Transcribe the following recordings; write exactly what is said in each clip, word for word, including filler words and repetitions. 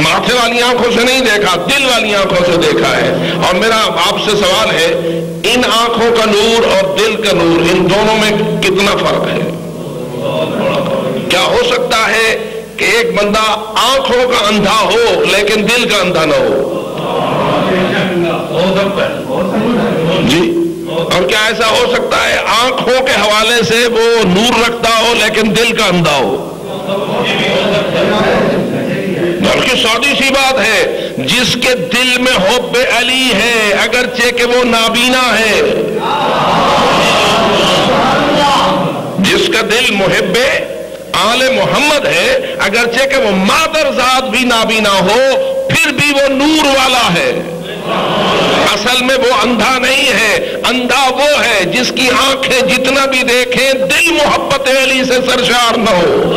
ماتھے والی آنکھوں سے نہیں دیکھا، دل والی آنکھوں سے دیکھا ہے۔ اور میرا آپ سے سوال ہے، ان آنکھوں کا نور اور دل کا نور، ان دونوں میں کتنا فرق ہے؟ کیا ہو سکتا ہے کہ ایک بندہ آنکھوں کا اندھا ہو لیکن دل کا اندھا نہ ہو؟ جی، اور کیا ایسا ہو سکتا ہے آنکھوں کے حوالے سے وہ نور رکھتا ہو لیکن دل کا اندھا ہو؟ بلکہ سادی سی بات ہے، جس کے دل میں حب علی ہے اگرچہ کہ وہ نابینا ہے، جس کا دل محب آل محمد ہے اگرچہ کہ وہ مادر ذات بھی نابینا ہو، پھر بھی وہ نور والا ہے۔ اصل میں وہ اندھا نہیں ہے، اندھا وہ ہے جس کی آنکھیں جتنا بھی دیکھیں دل محبت علی سے سرشار نہ ہو،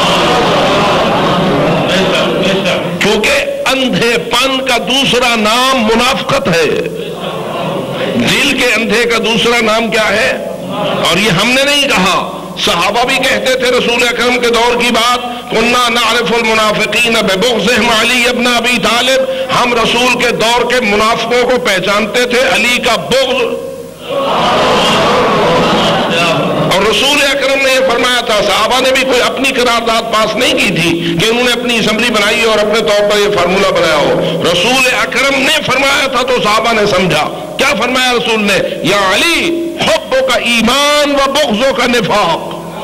کیونکہ اندھے پن کا دوسرا نام منافقت ہے۔ دل کے اندھے کا دوسرا نام کیا ہے؟ اور یہ ہم نے نہیں کہا، صحابہ بھی کہتے تھے رسول اکرم کے دور کی بات، کنا نعرف المنافقین ببغضهم علی ابن ابی طالب، ہم رسول کے دور کے منافقوں کو پہچانتے تھے علی کا بغض۔ اور رسول اکرم نے یہ فرمایا تھا، صحابہ نے بھی کوئی اپنی قرارداد پاس نہیں کی تھی کہ انہوں نے اپنی اسمبلی بنائی اور اپنے طور پر یہ فارمولہ بنایا ہو، رسول اکرم نے فرمایا تھا تو صحابہ نے سمجھا۔ کیا فرمایا رسول نے؟ یا علی حبوں کا ایمان و بغضوں کا نفاق،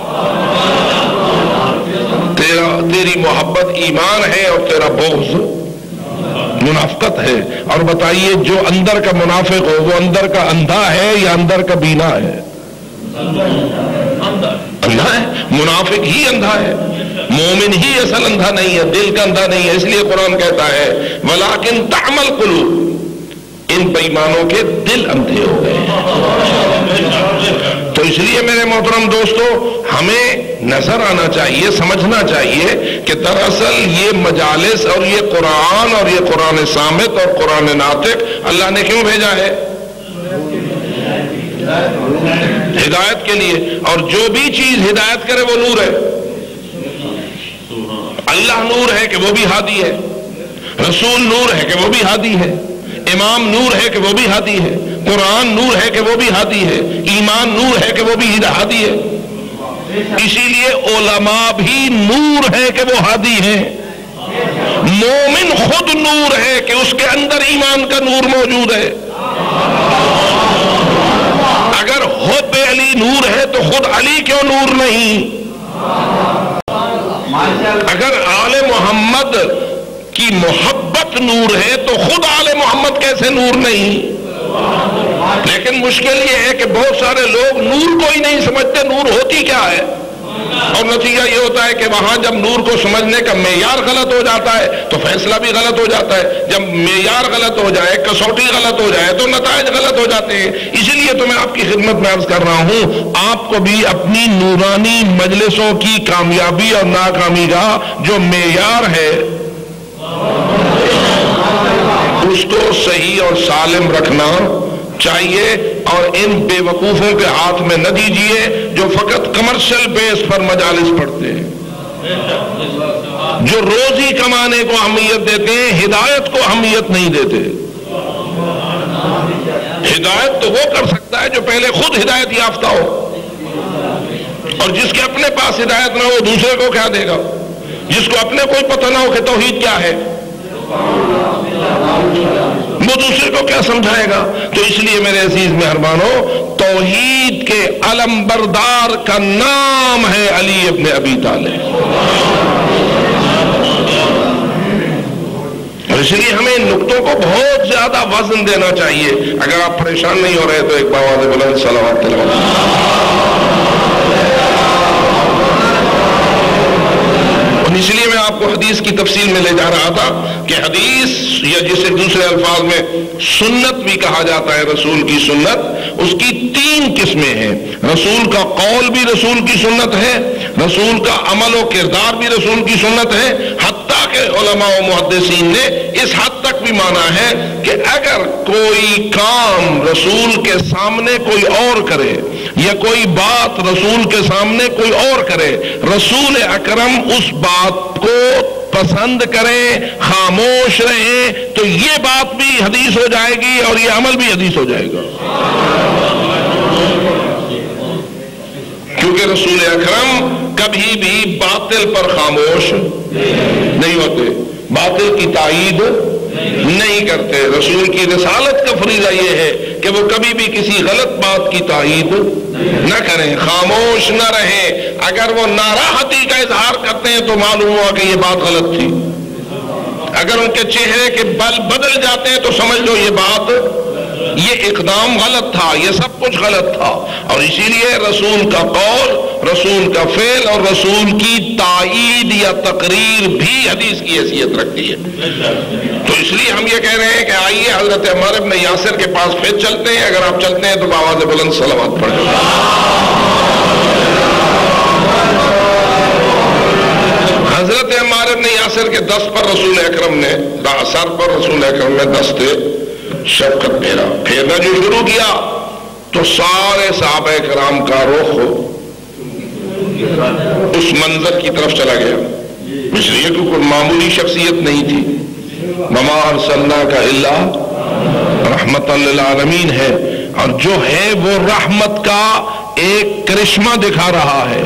تیرا تیری محبت ایمان ہے اور تیرا بغض منافقت ہے۔ اور بتائیے جو اندر کا منافق ہو وہ اندر کا اندھا ہے یا اندر کا بینا ہے؟ اندھا ہے، منافق ہی اندھا ہے، مومن ہی اصل اندھا نہیں ہے، دل کا اندھا نہیں ہے۔ اس لیے قرآن کہتا ہے وَلَٰكِن تَعْمَ الْقُلُوبُ، ان بے ایمانوں کے دل اندھے ہو گئے ہیں۔ تو اس لیے میرے محترم دوستو، ہمیں نظر آنا چاہیے، سمجھنا چاہیے کہ دراصل یہ مجالس اور یہ قرآن اور یہ قرآن صامت اور قرآن ناطق اللہ نے کیوں بھیجا ہے؟ ہدایت کے لیے، اور جو بھی چیز ہدایت کرے وہ نور ہے۔ اللہ نور ہے کہ وہ بھی ہادی ہے، رسول نور ہے کہ وہ بھی ہادی ہے، امام نور ہے کہ وہ بھی ہادی ہے، قرآن نور ہے کہ وہ بھی ہادی ہے، ایمان نور ہے کہ وہ بھی ہادی ہے۔ اسی لیے علماء بھی نور ہے کہ وہ ہادی ہیں، مومن خود نور ہے کہ اس کے اندر ایمان کا نور موجود ہے۔ اگر حب علی نور ہے تو خود علی کیوں نور نہیں؟ اگر آل محمد کی محبت نور ہے تو خود آل محمد کیسے نور نہیں؟ لیکن مشکل یہ ہے کہ بہت سارے لوگ نور کو ہی نہیں سمجھتے نور ہوتی کیا ہے، اور نتیجہ یہ ہوتا ہے کہ وہاں جب نور کو سمجھنے کا معیار غلط ہو جاتا ہے تو فیصلہ بھی غلط ہو جاتا ہے، جب معیار غلط ہو جائے، کسوٹی غلط ہو جائے تو نتائج غلط ہو جاتے ہیں۔ اسی لیے تو میں آپ کی خدمت میں عرض کر رہا ہوں، آپ کو بھی اپنی نورانی مجلسوں کی کامیابی اور ناکامی کا جو معیار ہے اس کو صحیح اور سالم رکھنا چاہیے، اور ان بے وقوفوں کے ہاتھ میں نہ دیجیے جو فقط کمرشل بیس پر مجالس پڑھتے ہیں، جو روزی کمانے کو اہمیت دیتے ہیں، ہدایت کو اہمیت نہیں دیتے۔ ہدایت تو وہ کر سکتا ہے جو پہلے خود ہدایت یافتہ ہو، اور جس کے اپنے پاس ہدایت نہ ہو دوسرے کو کیا دے گا؟ جس کو اپنے کوئی پتہ نہ ہو کہ توحید کیا ہے وہ دوسرے کو کیا سمجھائے گا؟ تو اس لیے میرے عزیز مہربانوں، توحید کے علم بردار کا نام ہے علی ابن ابی طالب، اور اس لیے ہمیں ان نقطوں کو بہت زیادہ وزن دینا چاہیے۔ اگر آپ پریشان نہیں ہو رہے تو ایک باواز بلند صلوات اس لیے میں آپ کو حدیث کی تفصیل میں لے جا رہا تھا کہ حدیث یا جسے دوسرے الفاظ میں سنت بھی کہا جاتا ہے، رسول کی سنت، اس کی تین قسمیں ہیں۔ رسول کا قول بھی رسول کی سنت ہے، رسول کا عمل و کردار بھی رسول کی سنت ہے، حتیٰ کہ علماء و محدثین نے اس حد تک بھی مانا ہے کہ اگر کوئی کام رسول کے سامنے کوئی اور کرے یا کوئی بات رسول کے سامنے کوئی اور کرے، رسول اکرم اس بات کو پسند کریں، خاموش رہیں، تو یہ بات بھی حدیث ہو جائے گی اور یہ عمل بھی حدیث ہو جائے گا. کیونکہ رسول اکرم کبھی بھی باطل پر خاموش نہیں ہوتے، باطل کی تائید نہیں کرتے. رسول کی رسالت کا فریضہ یہ ہے کہ وہ کبھی بھی کسی غلط بات کی تائید نہ کریں، خاموش نہ رہیں. اگر وہ ناراحتی کا اظہار کرتے ہیں تو معلوم ہوا کہ یہ بات غلط تھی. اگر ان کے چہرے کے بل بدل جاتے ہیں تو سمجھ لو یہ بات، یہ اقدام غلط تھا، یہ سب کچھ غلط تھا. اور اسی لیے رسول کا قول، رسول کا فعل اور رسول کی تائید یا تقریر بھی حدیث کی حیثیت رکھتی ہے. تو اس لیے ہم یہ کہہ رہے ہیں کہ آئیے حضرت عمار بن یاسر کے پاس پھر چلتے ہیں. اگر آپ چلتے ہیں تو بآواز بلند صلوات پڑھ لیں. حضرت عمار بن یاسر کے دست پر رسول اکرم نے، سر پر رسول اکرم نے دست شفقت پھیرا. پھیرنا جو شروع کیا تو سارے صحابہ کرام کا رخ اس منظر کی طرف چلا گیا. اس لیے کہ کوئی معمولی شخصیت نہیں تھی. وما ارسلناک الا رحمت للعالمین ہے، اور جو ہے وہ رحمت کا ایک کرشمہ دکھا رہا ہے،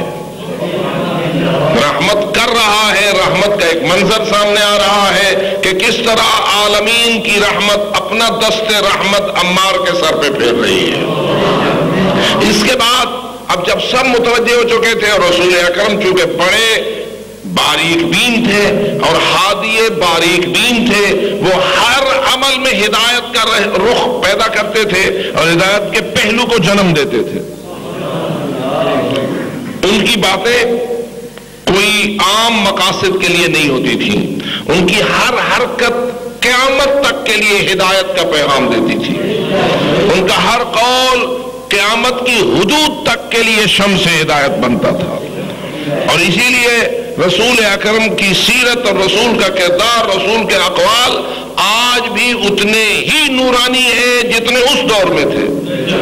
رحمت کر رہا ہے. رحمت کا ایک منظر سامنے آ رہا ہے کہ کس طرح عالمین کی رحمت اپنا دست رحمت عمار کے سر پہ پھیر رہی ہے. اس کے بعد اب جب سب متوجہ ہو چکے تھے اور رسول اکرم چونکہ بڑے باریک بین تھے اور ہادی باریک بین تھے، وہ ہر عمل میں ہدایت کا رخ پیدا کرتے تھے اور ہدایت کے پہلو کو جنم دیتے تھے. ان کی باتیں کوئی عام مقاصد کے لیے نہیں ہوتی تھی. ان کی ہر حرکت قیامت تک کے لیے ہدایت کا پیغام دیتی تھی. ان کا ہر قول قیامت کی حدود تک کے لیے شمس ہدایت بنتا تھا. اور اسی لیے رسول اکرم کی سیرت اور رسول کا کردار، رسول کے اقوال آج بھی اتنے ہی نورانی ہیں جتنے اس دور میں تھے.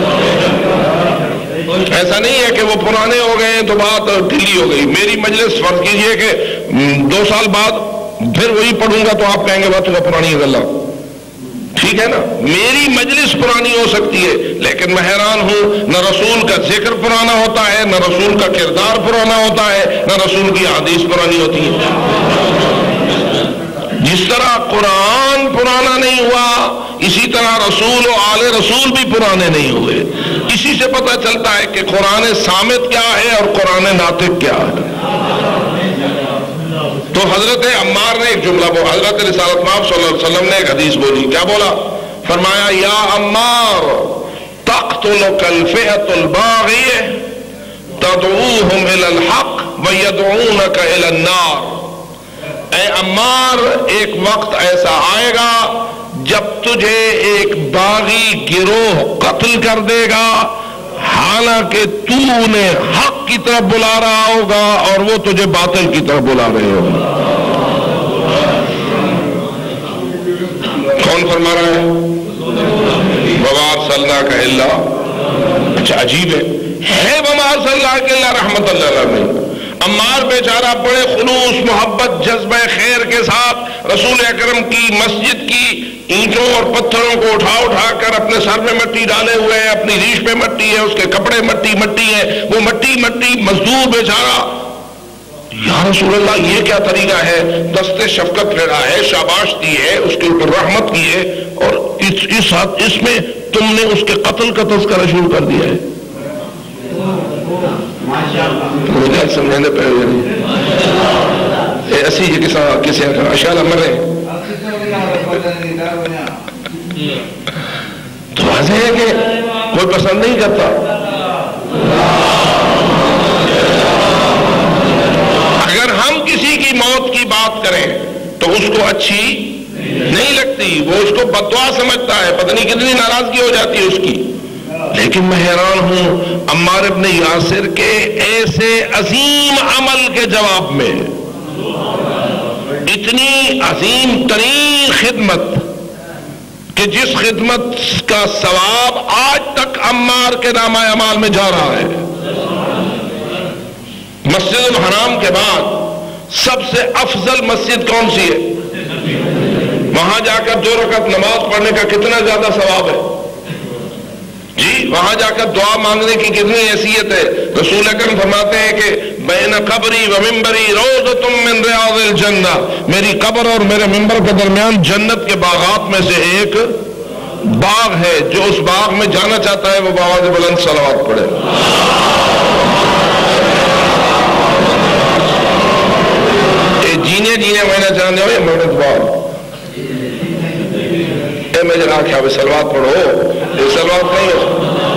ایسا نہیں ہے کہ وہ پرانے ہو گئے تو بات ڈھیلی ہو گئی. میری مجلس فرض کیجئے کہ دو سال بعد پھر وہی پڑھوں گا تو آپ کہیں گے بات پرانی ہے اللہ، ٹھیک ہے نا. میری مجلس پرانی ہو سکتی ہے لیکن میں حیران ہوں، نہ رسول کا ذکر پرانا ہوتا ہے، نہ رسول کا کردار پرانا ہوتا ہے، نہ رسول کی حدیث پرانی ہوتی ہے. جس طرح قرآن پرانا نہیں ہوا اسی طرح رسول و آل رسول بھی پرانے نہیں ہوئے. اسی سے پتہ چلتا ہے کہ قرآن صامت کیا ہے اور قرآن ناطق کیا ہے. تو حضرت عمار نے ایک جملہ بولا، حضرت رسالت مآب صلی اللہ علیہ وسلم نے ایک حدیث بولی. کیا بولا؟ فرمایا یا عمار تقتلک الفئۃ الباغیہ تدعوہم الی الحق ویدعونک الی النار. اے عمار، ایک وقت ایسا آئے گا جب تجھے ایک باغی گروہ قتل کر دے گا حالانکہ تو انہیں حق کی طرف بلا رہا ہوگا اور وہ تجھے باطل کی طرف بلا رہے ہوگا. کون فرما رہا ہے؟ وما ارسلناک الا، اچھا عجیب ہے ہے وما ارسلناک الا رحمت للعالمین. عمار بیچارہ بڑے خلوص، محبت، جذبہ خیر کے ساتھ رسول اکرم کی مسجد کی اینٹوں اور پتھروں کو اٹھا اٹھا کر اپنے سر میں مٹی ڈالے ہوئے ہیں، اپنی ریش پہ مٹی ہے، اس کے کپڑے مٹی مٹی ہے، وہ مٹی مٹی مزدور بیچارہ. یا رسول اللہ یہ کیا طریقہ ہے؟ دست شفقت پھیرا ہے، شاباش دی ہے، اس کے اوپر رحمت کی ہے، اور اس اس, اس میں تم نے اس کے قتل کا تذکرہ شروع کر دیا ہے. مجھے سمجھنے پہ ایسی ہی کسا کسی اشیاء مرے تو واضح ہے کہ کوئی پسند نہیں کرتا. اگر ہم کسی کی موت کی بات کریں تو اس کو اچھی نہیں لگتی، وہ اس کو بددعا سمجھتا ہے، پتہ نہیں کتنی ناراضگی ہو جاتی ہے اس کی. لیکن میں حیران ہوں عمار ابن یاسر کے ایسے عظیم عمل کے جواب میں، اتنی عظیم ترین خدمت کہ جس خدمت کا ثواب آج تک عمار کے نامہ اعمال میں جا رہا ہے. مسجد الحرام کے بعد سب سے افضل مسجد کون سی ہے؟ وہاں جا کر دو رکعت نماز پڑھنے کا کتنا زیادہ ثواب ہے جی؟ وہاں جا کر دعا مانگنے کی کتنی حیثیت ہے؟ رسول اکرم فرماتے ہیں کہ بین قبری و ممبری روضۃ من ریاض الجنہ، میری قبر اور میرے ممبر کے درمیان جنت کے باغات میں سے ایک باغ ہے، جو اس باغ میں جانا چاہتا ہے وہ بآواز بلند صلوات پڑھے۔ اے جینے جینے میں جانے ہو یا مرد باغ اے میں جناب کیا بھی صلوات پڑھو، یہ صلوات نہیں ہو۔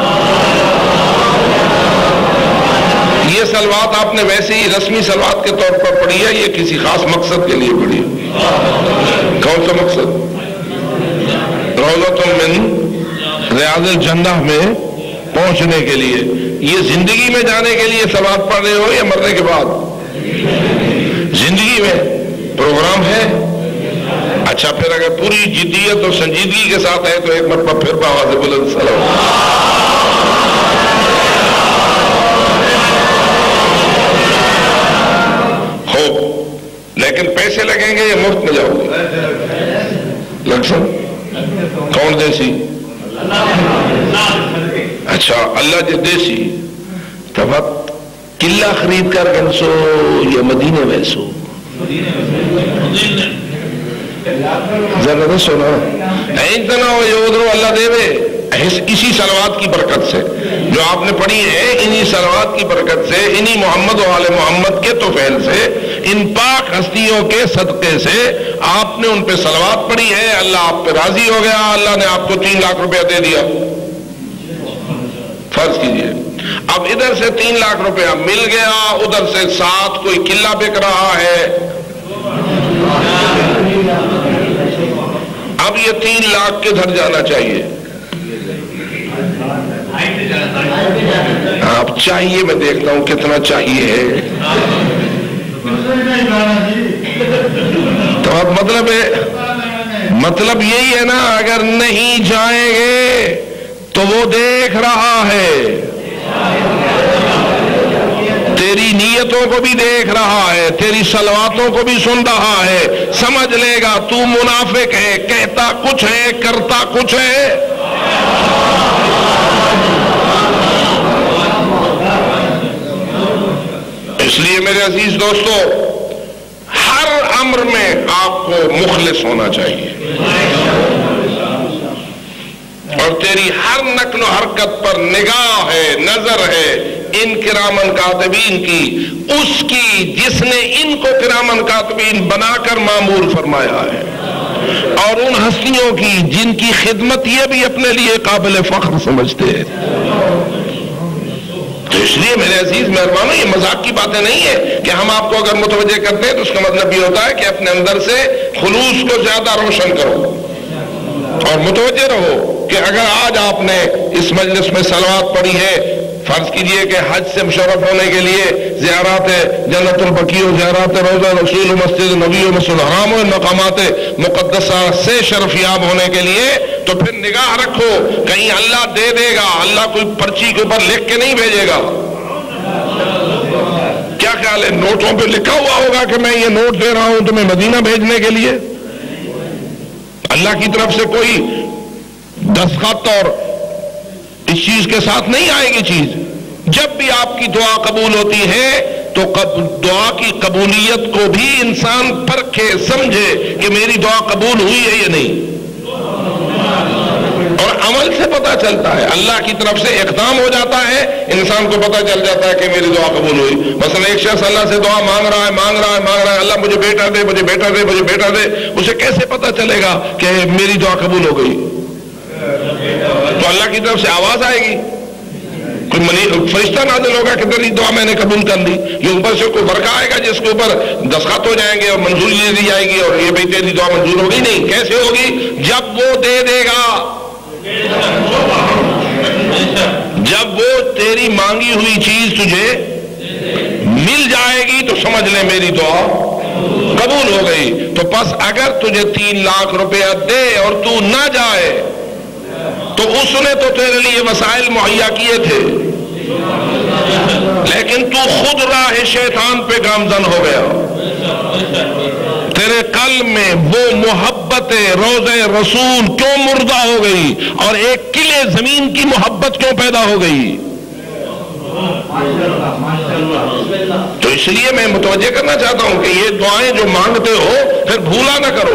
یہ صلوات آپ نے ویسے ہی رسمی صلوات کے طور پر پڑھی ہے، یہ کسی خاص مقصد کے لیے پڑھی ہے۔ کون سا مقصد؟ روضۃ من ریاض الجنہ میں پہنچنے کے لیے۔ یہ زندگی میں جانے کے لیے صلوات پڑھ رہے ہو یا مرنے کے بعد؟ زندگی میں پروگرام ہے۔ اچھا پھر اگر پوری جدیت اور سنجیدگی کے ساتھ ہے تو ایک مرتبہ پھر بآواز بلند صلوات۔ خوب، لیکن پیسے لگیں گے یا مفت میں جاؤ گے؟ لگ سک کون دیسی؟ اچھا اللہ جی دیسی تب قلعہ خرید کر گنسو یا مدینے میں سو؟ ذرا سونا اتنا ہو یہ ادھر اللہ دے دے اسی صلوات کی برکت سے جو آپ نے پڑھی ہے، انہی صلوات کی برکت سے، انہی محمد و آل محمد کے توفیل سے، ان پاک ہستیوں کے صدقے سے آپ نے ان پہ صلوات پڑھی ہے، اللہ آپ پہ راضی ہو گیا، اللہ نے آپ کو تین لاکھ روپیہ دے دیا۔ فرض کیجئے اب ادھر سے تین لاکھ روپیہ مل گیا، ادھر سے ساتھ کوئی قلعہ بک رہا ہے، اب یہ تین لاکھ کدھر جانا چاہیے؟ آپ چاہیے میں دیکھتا ہوں کتنا چاہیے ہے، تو اب مطلب ہے مطلب یہی ہے نا، اگر نہیں جائیں گے تو وہ دیکھ رہا ہے، تیری نیتوں کو بھی دیکھ رہا ہے، تیری صلواتوں کو بھی سن رہا ہے، سمجھ لے گا تو منافق ہے، کہتا کچھ ہے کرتا کچھ ہے۔ اس لیے میرے عزیز دوستو، ہر امر میں آپ کو مخلص ہونا چاہیے، اور تیری ہر نقل و حرکت پر نگاہ ہے، نظر ہے ان کرامن کاتبین کی، اس کی جس نے ان کو کرامن کاتبین بنا کر معمور فرمایا ہے، اور ان ہستیوں کی جن کی خدمت یہ بھی اپنے لیے قابل فخر سمجھتے ہیں۔ تو اس لیے میرے عزیز مہربانوں، یہ مذاق کی باتیں نہیں ہے کہ ہم آپ کو اگر متوجہ کرتے ہیں تو اس کا مطلب یہ ہوتا ہے کہ اپنے اندر سے خلوص کو زیادہ روشن کرو اور متوجہ رہو کہ اگر آج آپ نے اس مجلس میں صلوات پڑھی ہے، فرض کیجئے کہ حج سے مشرف ہونے کے لیے زیارات جنت البقیع و زیارات روضہ رسول و مسجد نبی و مسجد الحرام و مقامات مقدسہ سے شرفیاب ہونے کے لیے تو پھر نگاہ رکھو، کہیں اللہ دے دے گا، اللہ کوئی پرچی کے اوپر لکھ کے نہیں بھیجے گا۔ کیا خیال ہے، نوٹوں پہ لکھا ہوا ہوگا کہ میں یہ نوٹ دے رہا ہوں تمہیں مدینہ بھیجنے کے لیے؟ اللہ کی طرف سے کوئی دستخط اور اس چیز کے ساتھ نہیں آئے گی چیز۔ جب بھی آپ کی دعا قبول ہوتی ہے تو دعا کی قبولیت کو بھی انسان پرکھے سمجھے کہ میری دعا قبول ہوئی ہے یا نہیں، اور عمل سے پتہ چلتا ہے، اللہ کی طرف سے اقدام ہو جاتا ہے، انسان کو پتہ چل جاتا ہے کہ میری دعا قبول ہوئی۔ مثلا ایک شخص اللہ سے دعا مانگ رہا ہے مانگ رہا ہے مانگ رہا ہے اللہ مجھے بیٹا دے مجھے بیٹا دے مجھے بیٹا دے، اسے کیسے پتہ چلے گا کہ میری دعا قبول ہو گئی؟ تو اللہ کی طرف سے آواز آئے گی، کوئی منی فرشتہ نازل ہوگا کہ تیری دعا میں نے قبول کر لی، یہ اوپر سے کوئی ورقہ آئے گا جس کے اوپر دستخط ہو جائیں گے اور منظوری دے دی جائے گی اور یہ بھی تیری دعا منظور ہوگی؟ نہیں، کیسے ہوگی؟ جب وہ دے دے گا، جب وہ تیری مانگی ہوئی چیز تجھے مل جائے گی تو سمجھ لے میری دعا قبول ہو گئی۔ تو پس اگر تجھے تین لاکھ روپیہ دے اور تو نہ جائے تو اس نے تو تیرے لیے وسائل مہیا کیے تھے، لیکن تو خود راہ شیطان پہ گامزن ہو گیا، تیرے قلب میں وہ محبت روضہ رسول کیوں مردہ ہو گئی اور ایک قلعے زمین کی محبت کیوں پیدا ہو گئی؟ تو اس لیے میں متوجہ کرنا چاہتا ہوں کہ یہ دعائیں جو مانگتے ہو پھر بھولا نہ کرو،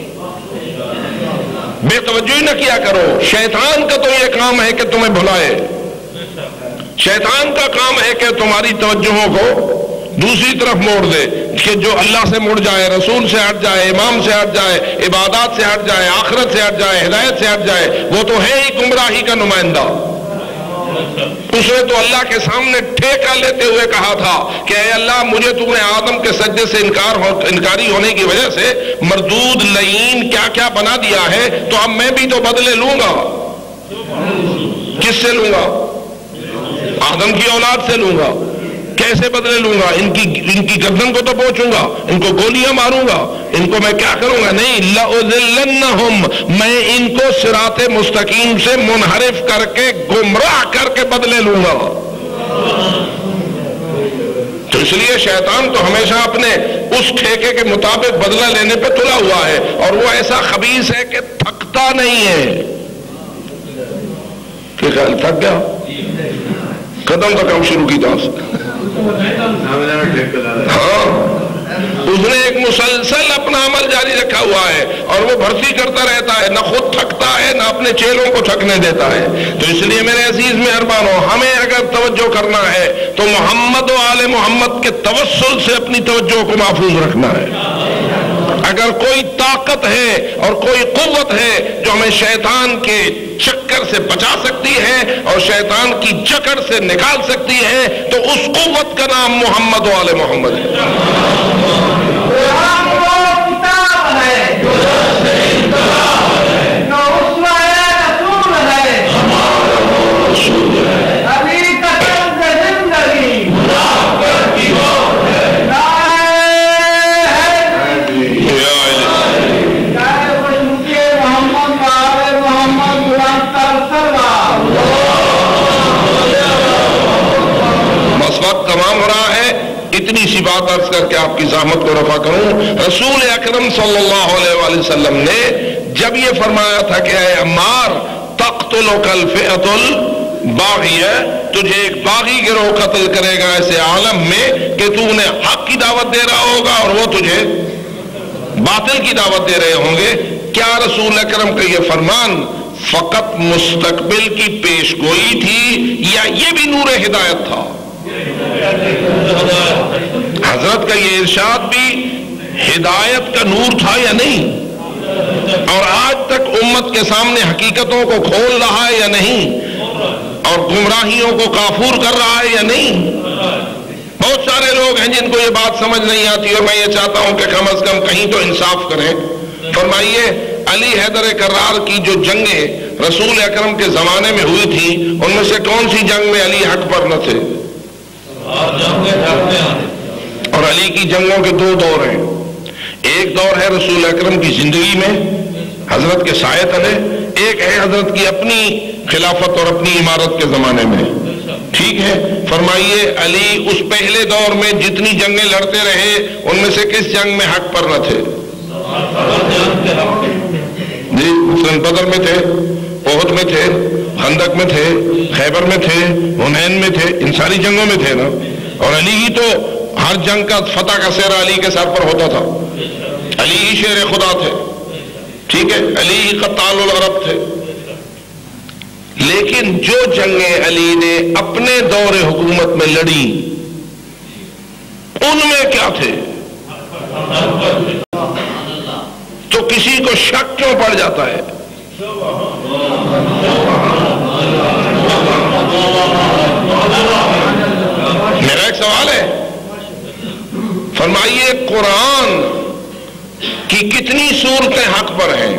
بے توجہی نہ کیا کرو۔ شیطان کا تو یہ کام ہے کہ تمہیں بھلائے، شیطان کا کام ہے کہ تمہاری توجہوں کو دوسری طرف موڑ دے، کہ جو اللہ سے مڑ جائے، رسول سے ہٹ جائے، امام سے ہٹ جائے، عبادات سے ہٹ جائے، آخرت سے ہٹ جائے، ہدایت سے ہٹ جائے، وہ تو ہے ہی گمراہی کا نمائندہ۔ اس نے تو اللہ کے سامنے ٹھیکہ لیتے ہوئے کہا تھا کہ اے اللہ مجھے تو نے آدم کے سجدے سے انکار ہو انکاری ہونے کی وجہ سے مردود لعین کیا کیا بنا دیا ہے، تو اب میں بھی تو بدلے لوں گا۔ کس سے لوں گا؟ آدم کی اولاد سے لوں گا۔ کیسے بدلے لوں گا؟ ان کی ان کی گردن کو تو پہنچوں گا، ان کو گولیاں ماروں گا، ان کو میں کیا کروں گا؟ نہیں، لَأُذِلَّنَّهُمْ، میں ان کو صراط مستقیم سے منحرف کر کے گمراہ کر کے بدلے لوں گا۔ تو اس لیے شیطان تو ہمیشہ اپنے اس ٹھیکے کے مطابق بدلہ لینے پہ تلا ہوا ہے، اور وہ ایسا خبیث ہے کہ تھکتا نہیں ہے۔ کہ خیال تھک گیا؟ قدم تو کم شروع کی تھا اس نے۔ ہاں، اس نے ایک مسلسل اپنا عمل جاری رکھا ہوا ہے اور وہ بھرتی کرتا رہتا ہے، نہ خود تھکتا ہے نہ اپنے چیلوں کو تھکنے دیتا ہے۔ تو اس لیے میرے عزیز مہربانوں، ہمیں اگر توجہ کرنا ہے تو محمد و آل محمد کے توسل سے اپنی توجہ کو محفوظ رکھنا ہے۔ اگر کوئی طاقت ہے اور کوئی قوت ہے جو ہمیں شیطان کے چکر سے بچا سکتی ہے اور شیطان کی جکڑ سے نکال سکتی ہے، تو اس قوت کا نام محمد و آل محمد ہے۔ تمام ہو رہا ہے، اتنی سی بات عرض کر کے آپ کی زحمت کو رفع کروں۔ رسول اکرم صلی اللہ علیہ وآلہ وسلم نے جب یہ فرمایا تھا کہ اے عمار تقتلک الفئۃ الباغیہ، تجھے ایک باغی گروہ قتل کرے گا ایسے عالم میں کہ تو انہیں حق کی دعوت دے رہا ہوگا اور وہ تجھے باطل کی دعوت دے رہے ہوں گے، کیا رسول اکرم کا یہ فرمان فقط مستقبل کی پیش گوئی تھی یا یہ بھی نور ہدایت تھا؟ حضرت کا یہ ارشاد بھی ہدایت کا نور تھا یا نہیں؟ اور آج تک امت کے سامنے حقیقتوں کو کھول رہا ہے یا نہیں؟ اور گمراہیوں کو کافور کر رہا ہے یا نہیں؟ بہت سارے لوگ ہیں جن کو یہ بات سمجھ نہیں آتی، اور میں یہ چاہتا ہوں کہ کم از کم کہیں تو انصاف کریں۔ فرمائیے، علی حیدر کرار کی جو جنگیں رسول اکرم کے زمانے میں ہوئی تھی، ان میں سے کون سی جنگ میں علی حق پر نہ تھے؟ اور علی کی جنگوں کے دو دور ہیں، ایک دور ہے رسول اکرم کی زندگی میں حضرت کے سائے تلے، ایک ہے حضرت کی اپنی خلافت اور اپنی امارت کے زمانے میں۔ ٹھیک ہے، فرمائیے علی اس پہلے دور میں جتنی جنگیں لڑتے رہے ان میں سے کس جنگ میں حق پر نہ تھے؟ جی، مثلاً بدر میں تھے، احد میں تھے، خندق میں تھے، خیبر میں تھے، حنین میں تھے، ان ساری جنگوں میں تھے نا۔ اور علی ہی تو ہر جنگ کا فتح کا سہرا علی کے سر پر ہوتا تھا، علی ہی شیر خدا تھے، ٹھیک ہے، علی ہی قتال العرب تھے۔ لیکن جو جنگیں علی نے اپنے دور حکومت میں لڑی ان میں کیا تھے؟ تو کسی کو شک کیوں پڑ جاتا ہے؟ میرا ایک سوال ہے، فرمائیے قرآن کی کتنی صورتیں حق پر ہیں؟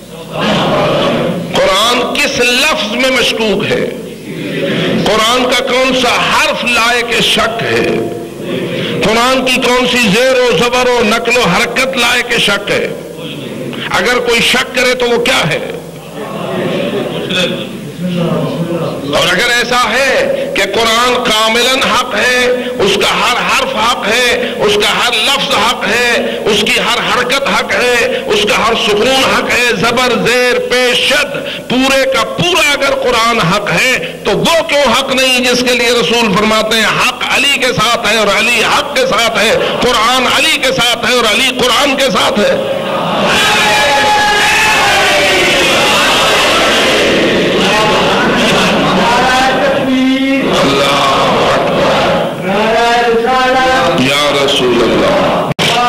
قرآن کس لفظ میں مشکوک ہے؟ قرآن کا کون سا حرف لائق شک ہے؟ قرآن کی کون سی زیر و زبر و نقل و حرکت لائق شک ہے؟ اگر کوئی شک کرے تو وہ کیا ہے؟ اور اگر ایسا ہے کہ قرآن کاملاً حق ہے، اس کا ہر حرف حق ہے، اس کا ہر لفظ حق ہے، اس کی ہر حرکت حق ہے، اس کا ہر سکون حق ہے، زبر زیر پیش شد پورے کا پورا اگر قرآن حق ہے تو وہ کیوں حق نہیں جس کے لیے رسول فرماتے ہیں حق علی کے ساتھ ہے اور علی حق کے ساتھ ہے، قرآن علی کے ساتھ ہے اور علی قرآن کے ساتھ ہے؟ یا رسول اللہ،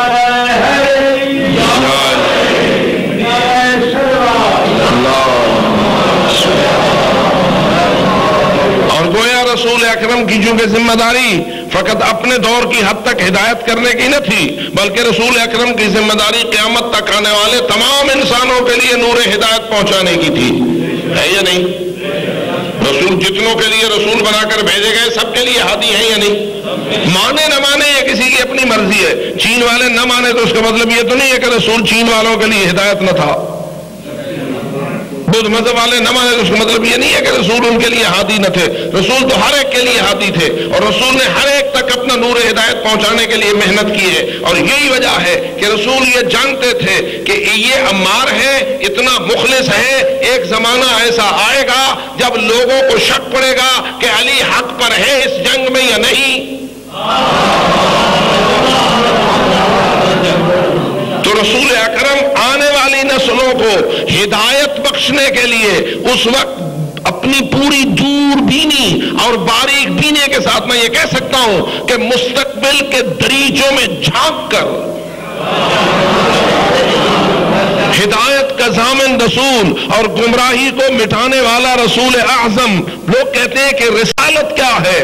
اور گویا رسول اکرم کی چونکہ ذمہ داری فقط اپنے دور کی حد تک ہدایت کرنے کی نہ تھی، بلکہ رسول اکرم کی ذمہ داری قیامت تک آنے والے تمام انسانوں کے لیے نور ہدایت پہنچانے کی تھی، ہے یا نہیں؟ رسول جتنوں کے لیے رسول بنا کر بھیجے گئے سب کے لیے ہادی ہیں یا نہیں؟ مانے نہ مانے یہ کسی کی اپنی مرضی ہے، چین والے نہ مانے تو اس کا مطلب یہ تو نہیں ہے کہ رسول چین والوں کے لیے ہدایت نہ تھا، بدھ مذہب والے نہ مانے تو اس کا مطلب یہ نہیں ہے کہ رسول ان کے لیے ہادی نہ تھے، رسول تو ہر ایک کے لیے ہادی تھے، اور رسول نے ہر ایک تک اپنا نور ہدایت پہنچانے کے لیے محنت کی ہے، اور یہی وجہ ہے کہ رسول یہ جانتے تھے کہ یہ عمار ہے، اتنا مخلص ہے، ایک زمانہ ایسا آئے گا جب لوگوں کو شک پڑے گا کہ علی حق پر ہے اس جنگ میں یا نہیں۔ تو رسول اکرم آنے والی نسلوں کو ہدایت بخشنے کے لیے اس وقت اپنی پوری دور بینی اور باریک بینے کے ساتھ میں یہ کہہ سکتا ہوں کہ مستقبل کے دریچوں میں جھانک کر ہدایت کا ضامن رسول اور گمراہی کو مٹانے والا رسول اعظم، لوگ کہتے ہیں کہ رسالت کیا ہے؟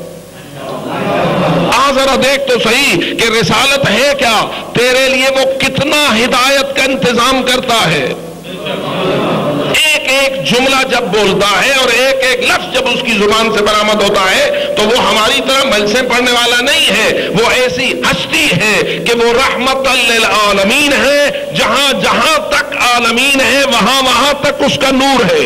آ ذرا دیکھ تو صحیح کہ رسالت ہے کیا، تیرے لیے وہ کتنا ہدایت کا انتظام کرتا ہے، ایک ایک جملہ جب بولتا ہے اور ایک ایک لفظ جب اس کی زبان سے برآمد ہوتا ہے تو وہ ہماری طرح مجلسیں پڑھنے والا نہیں ہے، وہ ایسی ہستی ہے کہ وہ رحمت للعالمین ہے، جہاں جہاں تک عالمین ہے وہاں وہاں تک اس کا نور ہے،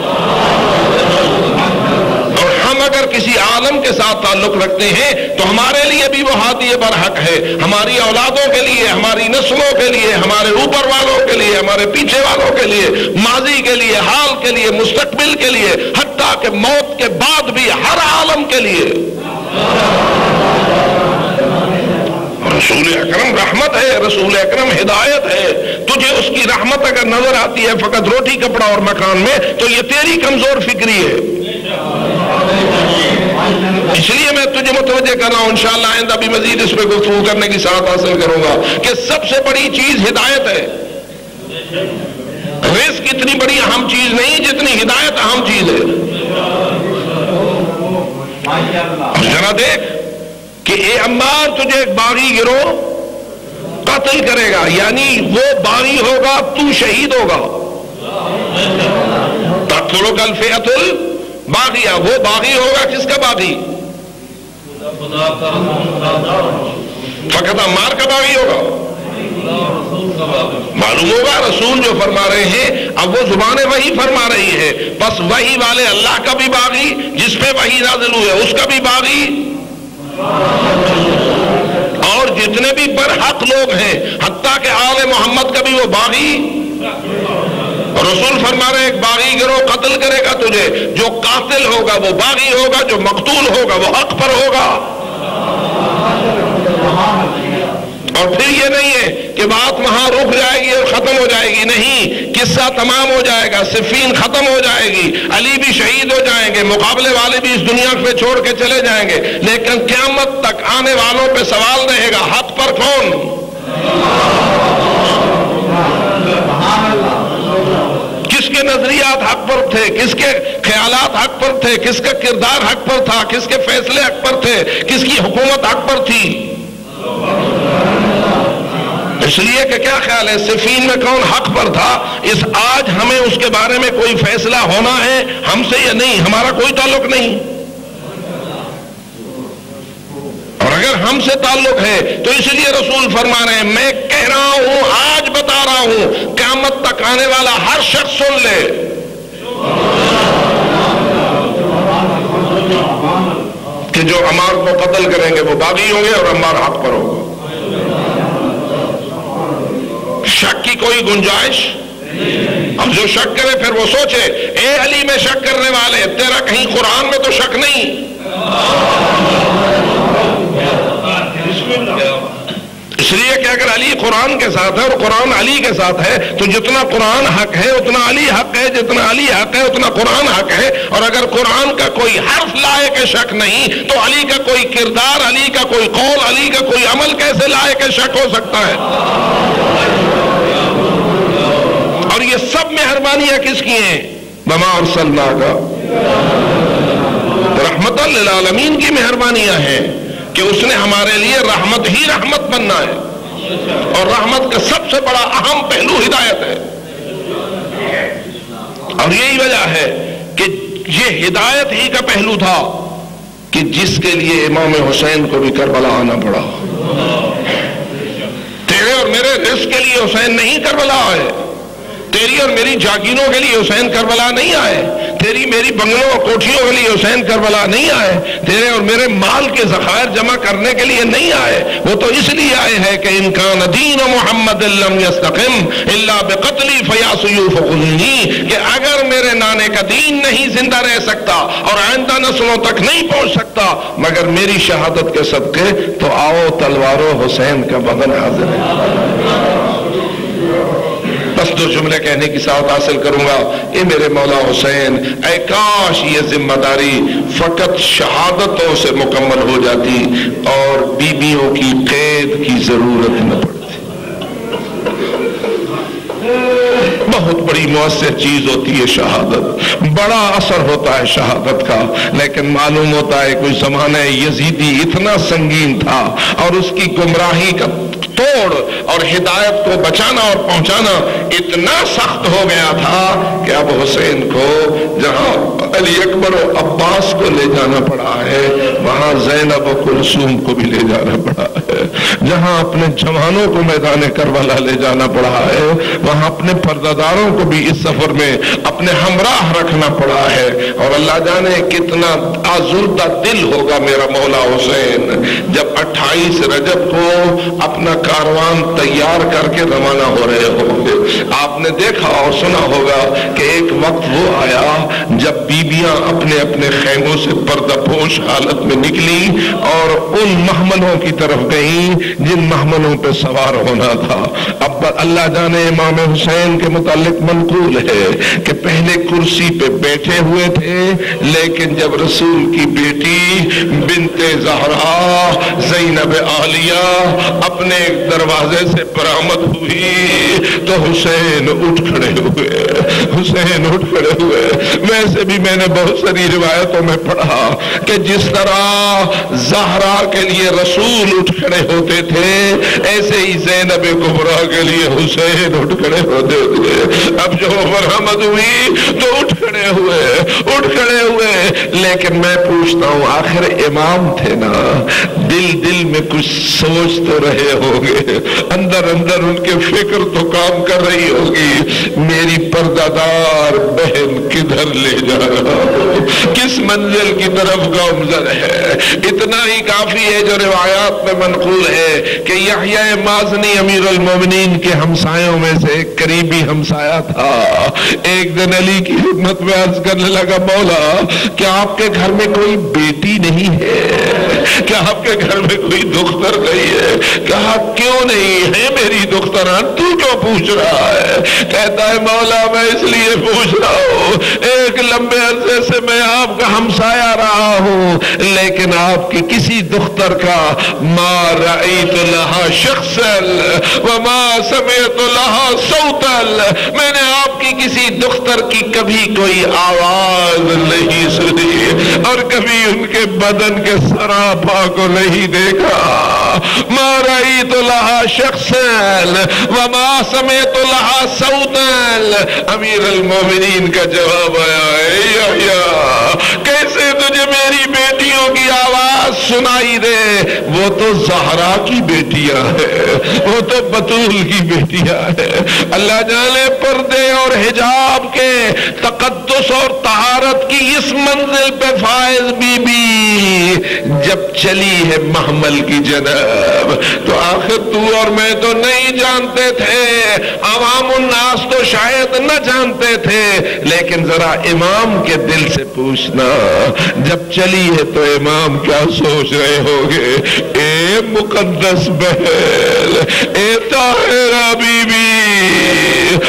اور ہم اگر کسی عالم کے ساتھ تعلق رکھتے ہیں تو ہمارے لیے بھی وہ ہادی برحق ہے، ہماری اولادوں کے لیے، ہماری نسلوں کے لیے، ہمارے اوپر والوں کے لیے، ہمارے پیچھے والوں کے لیے، ماضی کے لیے، حال کے لیے، مستقبل کے لیے، حتیٰ کہ موت کے بعد بھی ہر عالم کے لیے۔ رسول اکرم رحمت ہے، رسول اکرم ہدایت ہے، تجھے اس کی رحمت اگر نظر آتی ہے فقط روٹی کپڑا اور مکان میں تو یہ تیری کمزور فکری ہے، اس لیے میں تجھے متوجہ کر رہا ہوں، انشاءاللہ آئندہ بھی مزید اس پہ گفتگو کرنے کی سعادت حاصل کروں گا کہ سب سے بڑی چیز ہدایت ہے، رزق اتنی بڑی اہم چیز نہیں جتنی ہدایت اہم چیز ہے۔ ذرا دیکھ کہ اے عمار تجھے ایک باغی گروہ قتل کرے گا، یعنی وہ باغی ہوگا تو شہید ہوگا، تقتلک الفئۃ الباغیہ، وہ باغی ہوگا، کس کا باغی؟ فقط عمار کا باغی ہوگا، معلوم ہوگا رسول جو فرما رہے ہیں اب وہ زبانیں وہی فرما رہی ہے، بس وہی والے اللہ کا بھی باغی، جس پہ وہی نازل ہوئے اس کا بھی باغی، اور جتنے بھی برحق لوگ ہیں حتیٰ کہ آل محمد کا بھی وہ باغی، رسول فرما رہے ایک باغی گروہ قتل کرے گا تجھے، جو قاتل ہوگا وہ باغی ہوگا، جو مقتول ہوگا وہ حق پر ہوگا۔ اور پھر یہ نہیں ہے کہ بات وہاں رک جائے گی اور ختم ہو جائے گی، نہیں، قصہ تمام ہو جائے گا، صفین ختم ہو جائے گی، علی بھی شہید ہو جائیں گے، مقابلے والے بھی اس دنیا پہ چھوڑ کے چلے جائیں گے، لیکن قیامت تک آنے والوں پہ سوال رہے گا حق پر کون؟ کس کے نظریات حق پر تھے، کس کے خیالات حق پر تھے، کس کا کردار حق پر تھا، کس کے فیصلے حق پر تھے، کس کی حکومت حق پر تھی؟ اس لیے کہ کیا خیال ہے صفین میں کون حق پر تھا، اس آج ہمیں اس کے بارے میں کوئی فیصلہ ہونا ہے ہم سے یا نہیں، ہمارا کوئی تعلق نہیں، اور اگر ہم سے تعلق ہے تو اس لیے رسول فرما رہے ہیں میں کہہ رہا ہوں، آج بتا رہا ہوں، قیامت تک آنے والا ہر شخص سن لے، جو عمار کو قتل کریں گے وہ باغی ہوں گے اور عمار حق پر ہوگا. شک کی کوئی گنجائش. اب جو شک کرے پھر وہ سوچے اے علی میں شک کرنے والے تیرا کہیں قرآن میں تو شک نہیں. اس لیے کہ اگر علی قرآن کے ساتھ ہے اور قرآن علی کے ساتھ ہے تو جتنا قرآن حق ہے اتنا علی حق ہے, جتنا علی حق ہے اتنا قرآن حق ہے. اور اگر قرآن کا کوئی حرف لائق شک نہیں تو علی کا کوئی کردار, علی کا کوئی قول, علی کا کوئی عمل کیسے لائق شک ہو سکتا ہے؟ اور یہ سب مہربانیاں کس کی ہیں؟ وما ارسلناک رحمۃ للعالمین کی مہربانیاں ہیں کہ اس نے ہمارے لیے رحمت ہی رحمت بننا ہے. اور رحمت کا سب سے بڑا اہم پہلو ہدایت ہے. اور یہی وجہ ہے کہ یہ ہدایت ہی کا پہلو تھا کہ جس کے لیے امام حسین کو بھی کربلا آنا پڑا. تیرے اور میرے رزق کے لیے حسین نہیں کربلا آئے, تیری اور میری جاگیروں کے لیے حسین کربلا نہیں آئے, تیری میری بنگلوں اور کوٹھیوں کے لیے حسین کربلا نہیں آئے, تیرے اور میرے مال کے ذخائر جمع کرنے کے لیے نہیں آئے. وہ تو اس لیے آئے ہیں کہ ان کان دین محمد لم یستقم الا بقتلی فیا سیوف خذنی, کہ اگر میرے نانے کا دین نہیں زندہ رہ سکتا اور آئندہ نسلوں تک نہیں پہنچ سکتا مگر میری شہادت کے صدقے, تو آؤ تلوارو حسین کا بدن حاضر ہے. بس دو جملے کہنے کی سعادت حاصل کروں گا. اے میرے مولا حسین, اے کاش یہ ذمہ داری فقط شہادتوں سے مکمل ہو جاتی اور بیویوں کی قید کی ضرورت نہ پڑتی. بہت بڑی مؤثر چیز ہوتی ہے شہادت, بڑا اثر ہوتا ہے شہادت کا, لیکن معلوم ہوتا ہے کوئی زمانہ یزیدی اتنا سنگین تھا اور اس کی گمراہی کا توڑ اور ہدایت کو بچانا اور پہنچانا اتنا سخت ہو گیا تھا کہ اب حسین کو جہاں علی اکبر و عباس کو لے جانا پڑا ہے وہاں زینب و کلثوم کو بھی لے جانا پڑا ہے, جہاں اپنے جوانوں کو میدان کربلا لے جانا پڑا ہے وہاں اپنے پرداداروں کو بھی اس سفر میں اپنے ہمراہ رکھنا پڑا ہے. اور اللہ جانے کتنا آزردہ دل ہوگا میرا مولا حسین جب اٹھائیس رجب کو اپنا کاروان تیار کر کے روانہ ہو رہے ہوں گے. آپ نے دیکھا اور سنا ہوگا کہ ایک وقت وہ آیا جب بیبیاں اپنے اپنے خیموں سے پردہ پوش حالت میں نکلی اور ان محملوں کی طرف گئیں جن محملوں پہ سوار ہونا تھا. اب اللہ جانے امام حسین کے متعلق منقول ہے کہ پہلے کرسی پہ بیٹھے ہوئے تھے, لیکن جب رسول کی بیٹی بنت زہرا زینب عالیہ اپنے دروازے سے برآمد ہوئی تو حسین اٹھ کھڑے ہوئے, حسین اٹھ کھڑے ہوئے. ویسے بھی میں نے بہت ساری روایتوں میں پڑھا کہ جس طرح زہرا کے لیے رسول اٹھ کھڑے ہوتے تھے ایسے ہی زینب کبریٰ کے لیے حسین اٹھ کھڑے ہوتے تھے. اب جو برآمد ہوئی تو اٹھ کھڑے ہوئے, اٹھ کھڑے ہوئے. لیکن میں پوچھتا ہوں آخر امام تھے نا, دل دل میں کچھ سوچ تو رہے ہوں گے, اندر اندر ان کے فکر تو کام کر رہی ہوگی, میری پردادار بہن کدھر لے جا رہا ہوں, کس منزل کی طرف گامزن ہے. اتنا ہی کافی ہے جو روایات میں منقول ہے کہ یحییٰ مازنی امیر المومنین کے ہمسایوں میں سے ایک قریبی ہمسایہ تھا. ایک دن علی کی خدمت میں عرض کرنے لگا, مولا کیا آپ کے گھر میں کوئی بیٹی نہیں ہے, کیا آپ کے گھر میں کوئی دختر نہیں ہے؟ کہا کیوں نہیں ہے میری دختران, تو کیوں پوچھ رہا ہے؟ کہتا ہے مولا میں اس لیے پوچھ رہا ہوں, ایک لمبے عرصے سے میں آپ کا ہمسایہ رہا ہوں لیکن آپ کی کسی دختر کا ما رأیت لہا شخصل وما سمعت لہا صوتل, میں نے آپ کی کسی دختر کی کبھی کوئی آواز نہیں سنی اور کبھی ان کے بدن کے سراپا کو نہیں دیکھا. ما رأیت لہا شخصل وما سمعت لہا صوتل. امیر المومنین کا جواب آیا, اے یحییٰ کیسے تجھے میری بیٹیوں کی آواز سنائی دے, وہ تو زہرا کی بیٹیاں ہیں, وہ تو بطول کی بیٹیاں ہیں. اللہ جانے پردے اور حجاب کے ہیں تقدس اور طہارت کی اس منزل پہ فائز بی بی جب چلی ہے محمل کی جناب، تو آخر تو اور میں تو نہیں جانتے تھے، عوام الناس تو شاید نہ جانتے تھے، لیکن ذرا امام کے دل سے پوچھنا جب چلی ہے تو امام کیا سوچ رہے ہوگے؟ اے مقدس بہل، اے طاہرہ بی بی،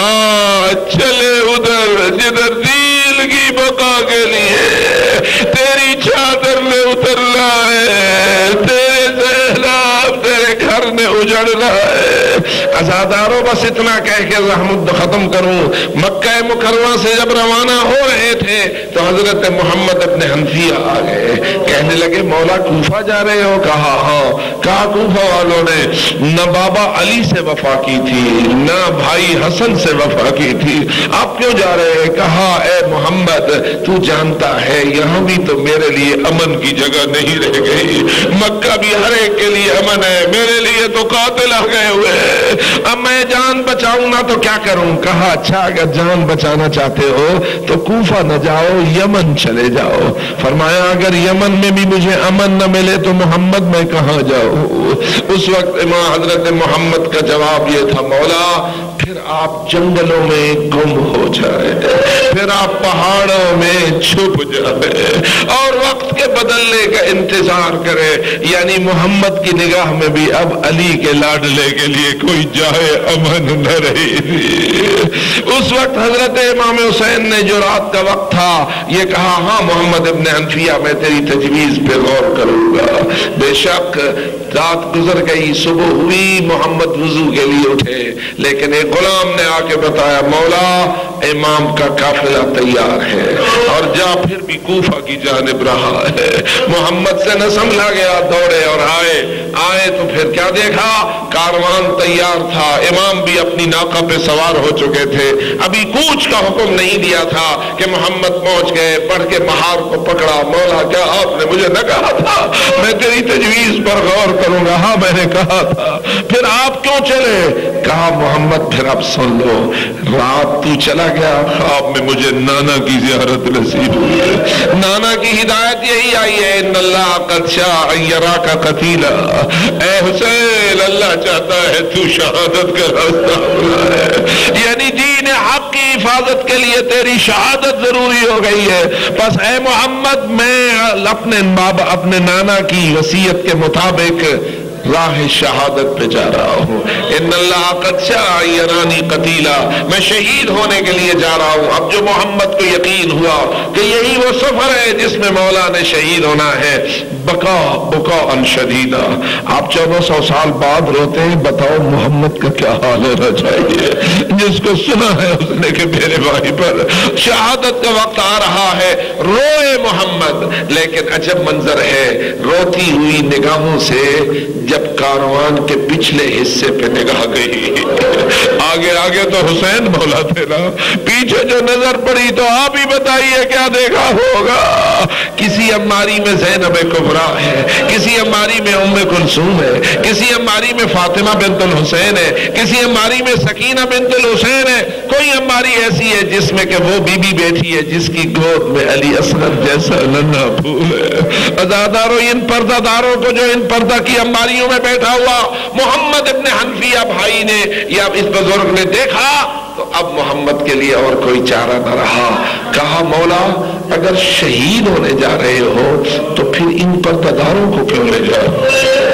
آ چلے ادھر جدھر دین کی بقا کے لیے تیری چادر نے اترنا ہے، تیرے سیلاب تیرے گھر نے اجڑنا ہے۔ عزاداروں بس اتنا کہہ کے رحمت ختم کروں، مکہ مکرمہ سے جب روانہ ہو رہے تھے تو حضرت محمد ابن حنفیہ آ گئے، کہنے لگے مولا کوفہ جا رہے ہو؟ کہا ہاں۔ کہا کوفہ والوں نے نہ بابا علی سے وفا کی تھی نہ بھائی حسن سے وفا کی تھی، آپ کیوں جا رہے ہیں؟ کہا اے محمد تو جانتا ہے یہاں بھی تو میرے لیے امن کی جگہ نہیں رہ گئی، مکہ بھی ہر ایک کے لیے امن ہے، میرے لیے تو قاتل آ گئے ہوئے، اب میں جان بچاؤں گا تو کیا کروں؟ کہا اچھا اگر جان بچانا چاہتے ہو تو کوفہ نہ جاؤ، یمن چلے جاؤ۔ فرمایا اگر یمن میں بھی مجھے امن نہ ملے تو محمد میں کہاں جاؤں؟ اس وقت امام حضرت محمد کا جواب یہ تھا، مولا پھر آپ جنگلوں میں گم ہو جائے، پھر آپ پہاڑوں میں چھپ جائے اور وقت کے بدلنے کا انتظار کرے، یعنی محمد کی نگاہ میں بھی اب علی کے لاڈلے کے لیے کوئی جائے امن نہ رہی تھی۔ اس وقت حضرت امام حسین نے جو رات کا وقت تھا یہ کہا ہاں محمد ابن حنفیہ میں تیری تجویز پہ غور کروں گا۔ بے شک رات گزر گئی، صبح ہوئی، محمد وضو کے لیے اٹھے، لیکن ایک غلام نے آ کے بتایا مولا امام کا قافلہ تیار ہے اور جا پھر بھی کوفہ کی جانب رہا ہے۔ محمد سے نہ سنبھلا گیا، دوڑے اور آئے آئے تو پھر کیا دیکھا؟ کاروان تیار تھا، امام بھی اپنی ناقہ پہ سوار ہو چکے تھے، ابھی کوچ کا حکم نہیں دیا تھا کہ محمد پہنچ گئے، پڑھ کے مہار کو پکڑا، مولا کیا آپ نے مجھے نہ کہا تھا میں تیری تجویز پر غور کروں گا؟ ہاں میں نے کہا تھا۔ پھر آپ کیوں چلے؟ کہا محمد پھر اب سن لو، رات تو چلا گیا، خواب میں مجھے نانا کی زیارت نصیب ہوئی ہے، نانا کی ہدایت یہی آئی ہے ان اللہ قد شاء ان یراک قتیلا، اے حسین اللہ چاہتا ہے تو شہادت کا راستہ اپنائے، یعنی دین حق کی حفاظت کے لیے تیری شہادت ضروری ہو گئی ہے، بس اے محمد میں اپنے بابا اپنے نانا کی وصیت کے مطابق راہ شہادت پہ جا رہا ہوں، ان اللہ قد شاء یرانی قتیلا، میں شہید ہونے کے لیے جا رہا ہوں۔ اب جو محمد کو یقین ہوا کہ یہی وہ سفر ہے جس میں مولا نے شہید ہونا ہے، بکا بکا ان شدیدہ، آپ چودہ سو سال بعد روتے ہیں، بتاؤ محمد کا کیا حال ہونا چاہیے جس کو سنا ہے اس نے کہ میرے بھائی پر شہادت کا وقت آ رہا ہے، روئے محمد، لیکن عجب منظر ہے، روتی ہوئی نگاہوں سے جب کاروان کے پچھلے حصے پہ نگاہ گئی، آگے آگے تو حسین مولا تھے نا، پیچھے جو نظر پڑی تو آپ ہی بتائیے کیا دیکھا ہوگا؟ کسی اماری میں زینب کبریٰ ہے، کسی اماری میں ام کلثوم ہے، کسی اماری میں فاطمہ بنت الحسین ہے، کسی اماری میں سکینہ بنت الحسین ہے، کوئی اماری ایسی ہے جس میں کہ وہ بی بی بیٹھی ہے جس کی گود میں علی اصغر جیسا ننھا پھول ہے۔ عزاداروں ان پردہ داروں کو جو ان پردہ کی اماریوں میں بیٹھا ہوا محمد ابن حنفیہ بھائی نے یا اس بزرگ نے دیکھا تو اب محمد کے لیے اور کوئی چارہ نہ رہا، کہا مولا اگر شہید ہونے جا رہے ہو تو پھر ان پردہ داروں کو کیوں لے جاؤ؟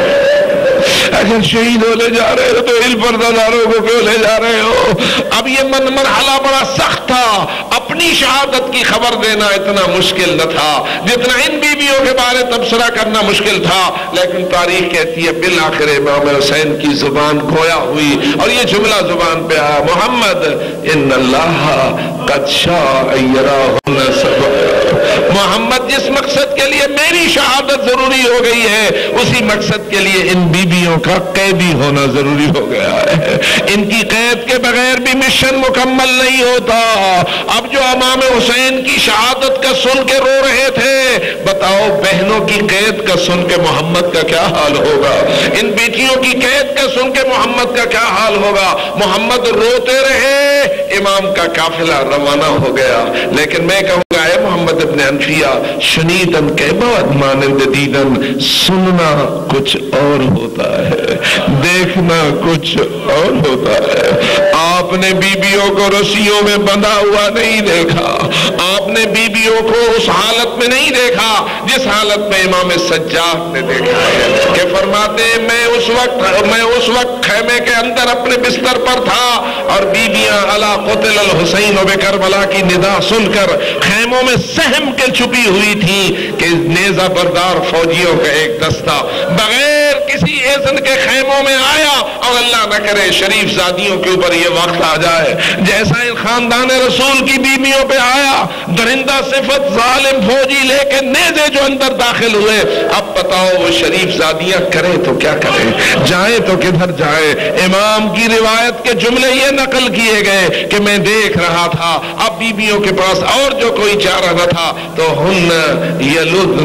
اگر شہید ہونے جا رہے ہو تو ان پردہ داروں کو کیوں لے جا رہے ہو؟ اب یہ من مرحلہ بڑا سخت تھا، اپنی شہادت کی خبر دینا اتنا مشکل نہ تھا جتنا ان بیویوں کے بارے تبصرہ کرنا مشکل تھا، لیکن تاریخ کہتی ہے بالآخر امام حسین کی زبان گویا ہوئی اور یہ جملہ زبان پہ آیا، محمد ان اللہ قد شاء یراہن سبع، محمد جس مقصد کے لیے میری شہادت ضروری ہو گئی ہے اسی مقصد کے لیے ان بیویوں کا قیدی ہونا ضروری ہو گیا ہے، ان کی قید کے بغیر بھی مشن مکمل نہیں ہوتا۔ اب جو امام حسین کی شہادت کا سن کے رو رہے تھے، بتاؤ بہنوں کی قید کا سن کے محمد کا کیا حال ہوگا، ان بیٹیوں کی قید کا سن کے محمد کا کیا حال ہوگا؟ محمد روتے رہے، امام امام کا قافلہ روانہ ہو گیا، لیکن میں کہوں گا اے محمد ابن حنفیہ، شنیدن کے بعد مانند دیدن، سننا کچھ اور ہوتا ہے، دیکھنا کچھ اور ہوتا ہے۔ آپ نے بیویوں کو رسیوں میں بندھا ہوا نہیں دیکھا، آپ نے بیویوں کو اس حالت میں نہیں دیکھا جس حالت میں امام سجاد نے دیکھا ہے کہ فرماتے ہیں میں اس وقت میں اس وقت خیمے کے اندر اپنے بستر پر تھا اور بیویاں الا قتل الحسین و کربلا کی ندا سن کر خیموں میں سہم کے چھپی ہوئی تھی کہ نیزہ بردار فوجیوں کا ایک دستہ بغیر کسی اذن کے خیموں میں آیا، اور اللہ نہ کرے شریف زادیوں کے اوپر یہ وقت آ جائے جیسا ان خاندان رسول کی بیویوں پہ آیا، درندہ صفت ظالم فوجی لے کے نیزے جو اندر داخل ہوئے۔ اب بتاؤ وہ شریف زادیاں کریں تو کیا کریں، جائیں تو کدھر جائیں؟ امام کی روایت کے جملے یہ نقل کیے گئے کہ میں دیکھ رہا تھا، اب بیویوں کے پاس اور جو کوئی چارہ نہ تھا تو ہن یلدن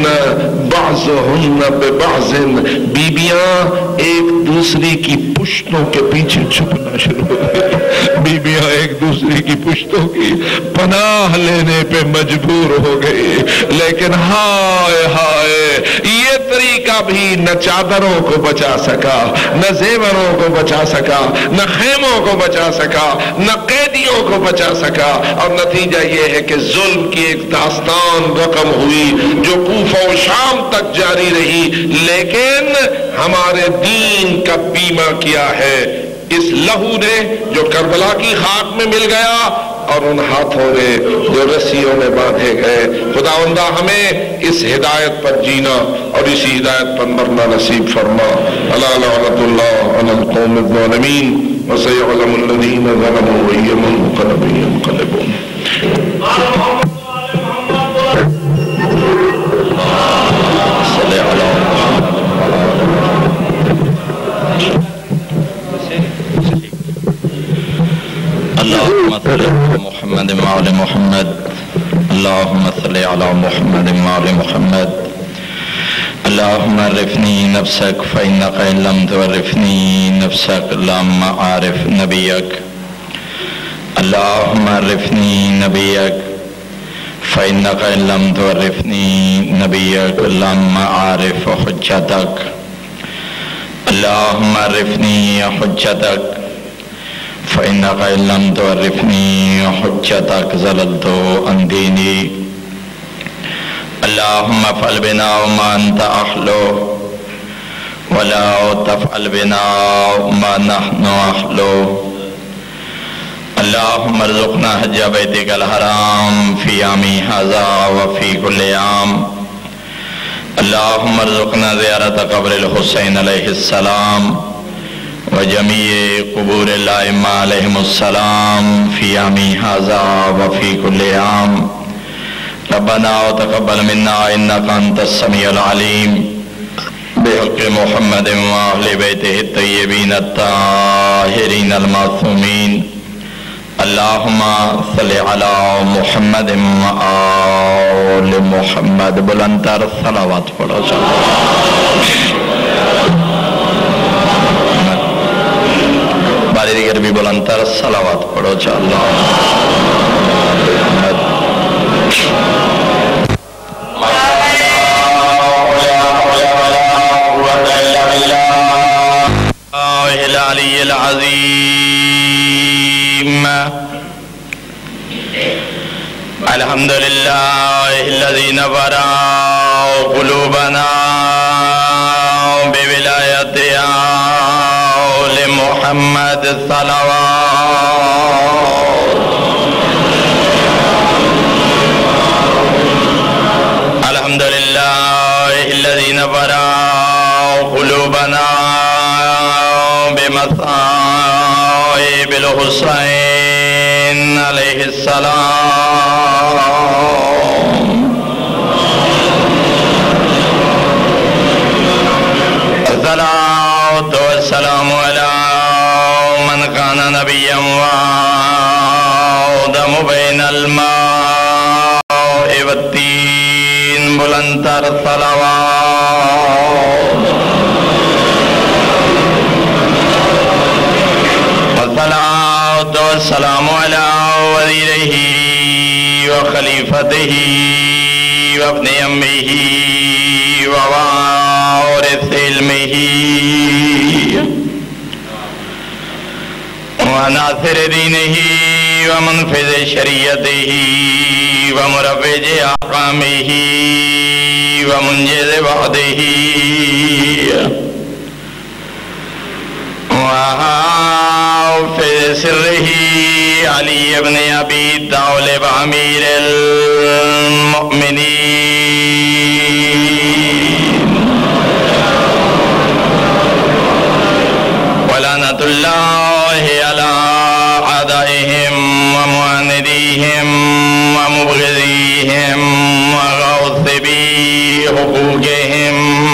بعضہن ببعض، بیویاں ایک دوسری کی پشتوں کے پیچھے چھپنا شروع ہو گئی، بیویاں ایک دوسری کی پشتوں کی پناہ لینے پہ مجبور ہو گئی۔ لیکن ہائے ہائے یہ طریقہ بھی نہ چادروں کو بچا سکا، نہ زیوروں کو بچا سکا، نہ خیموں کو بچا سکا، نہ قیدیوں کو بچا سکا، اور نتیجہ یہ ہے کہ ظلم کی ایک داستان رقم ہوئی جو کوفہ و شام تک جاری رہی، لیکن ہمارے دین کا بیمہ کیا ہے اس لہو نے جو کربلا کی خاک میں مل گیا اور ان ہاتھوں نے جو رسیوں میں باندھے گئے۔ خداوندہ ہمیں اس ہدایت پر جینا اور اسی ہدایت پر مرنا نصیب فرما۔ الا لعنت اللہ علی القوم الظالمین وسیعلم الذین ظلموا ای منقلب ینقلبون۔ صلی علی اللهم صل على محمد وعلى محمد اللهم صل على محمد وعلى محمد اللهم عرفني نفسك فإنك إن لم تعرفني نفسك لم أعرف نبيك اللهم عرفني نبيك فإنك إن لم تعرفني نبيك لم أعرف حجتك اللهم عرفني حجتك فإنك إن لم تعرفني حجتك زللت عن ديني اللهم افعل بنا ما أنت أهله ولا تفعل بنا ما نحن أهله اللهم ارزقنا حج بيتك الحرام في عامي هذا وفي كل عام اللهم ارزقنا زيارة قبر الحسين عليه السلام وجميع قبور الائمة عليهم السلام في عامي هذا وفي كل عام ربنا وتقبل منا إنك أنت السميع العليم بحق محمد وأهل بيته الطيبين الطاهرين المعصومين اللهم صل على محمد وآل محمد بلندر صلوات پڑھو باری دیگر بھی بلندر صلوات پڑھو چاہتا العلی العظیم الحمدللہ الذی نور قلوبنا بولایت آل محمد صلوات الحمدللہ الذی نور قلوبنا بمصائب الحسین علیہ السلام الصلاة والسلام على من كان نبيا وآدم بين الماء والتين بلندر صلوات والصلاة والسلام على وزيره وخليفته وابن أمه ووارث علمه وناصر دينه ومنفذ شريعته ومروج أحكامه ومنجز وعده وحافظ سره علي بن أبي طالب أمير المؤمنين ولعنة الله على أعدائهم ومعانديهم ومبغضيهم وغاصبي حقوقهم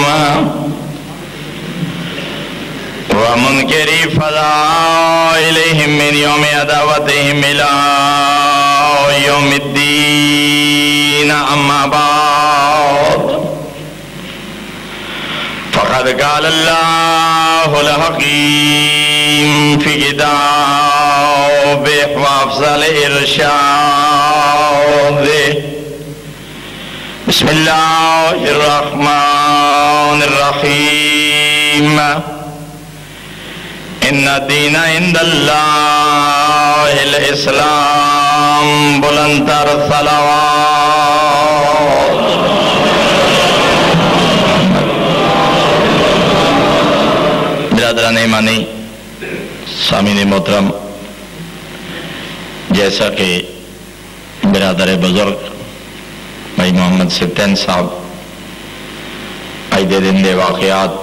ومنكري فضائلهم من يوم عداوتهم إلى يوم الدين. أما بعد فقد قال الله الحكيم في كتابه وأفضل إرشاده. بسم الله الرحمن الرحيم. ان الدین عند اللہ الاسلام. بلندتر صلوات. برادران ایمانی، سامعین محترم، جیسا کہ برادر بزرگ بھائی محمد سبتین صاحب آج دے دن دے واقعات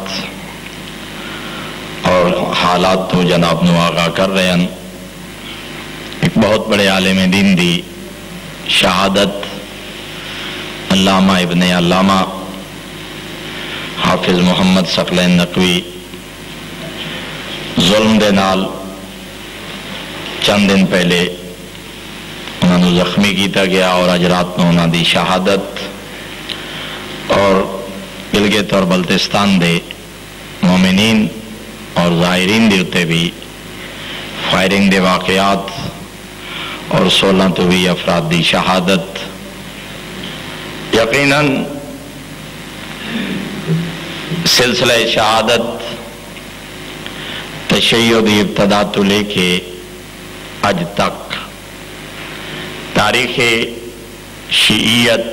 اور حالات تو جناب نو آگاہ کر رہے ہیں. ایک بہت بڑے عالم دین دی شہادت علامہ ابن علامہ حافظ محمد ثقلین نقوی ظلم دے نال چند دن پہلے انہوں نے زخمی کیتا گیا اور اج رات میں انہوں دی شہادت اور گلگت اور بلتستان دے مومنین اور ظاہرین دے اتے بھی فائرنگ دے واقعات اور سولہ تو بھی افراد دی شہادت. یقیناً سلسلہ شہادت تشیع دی ابتدا تو لے کے اج تک تاریخ شیعیت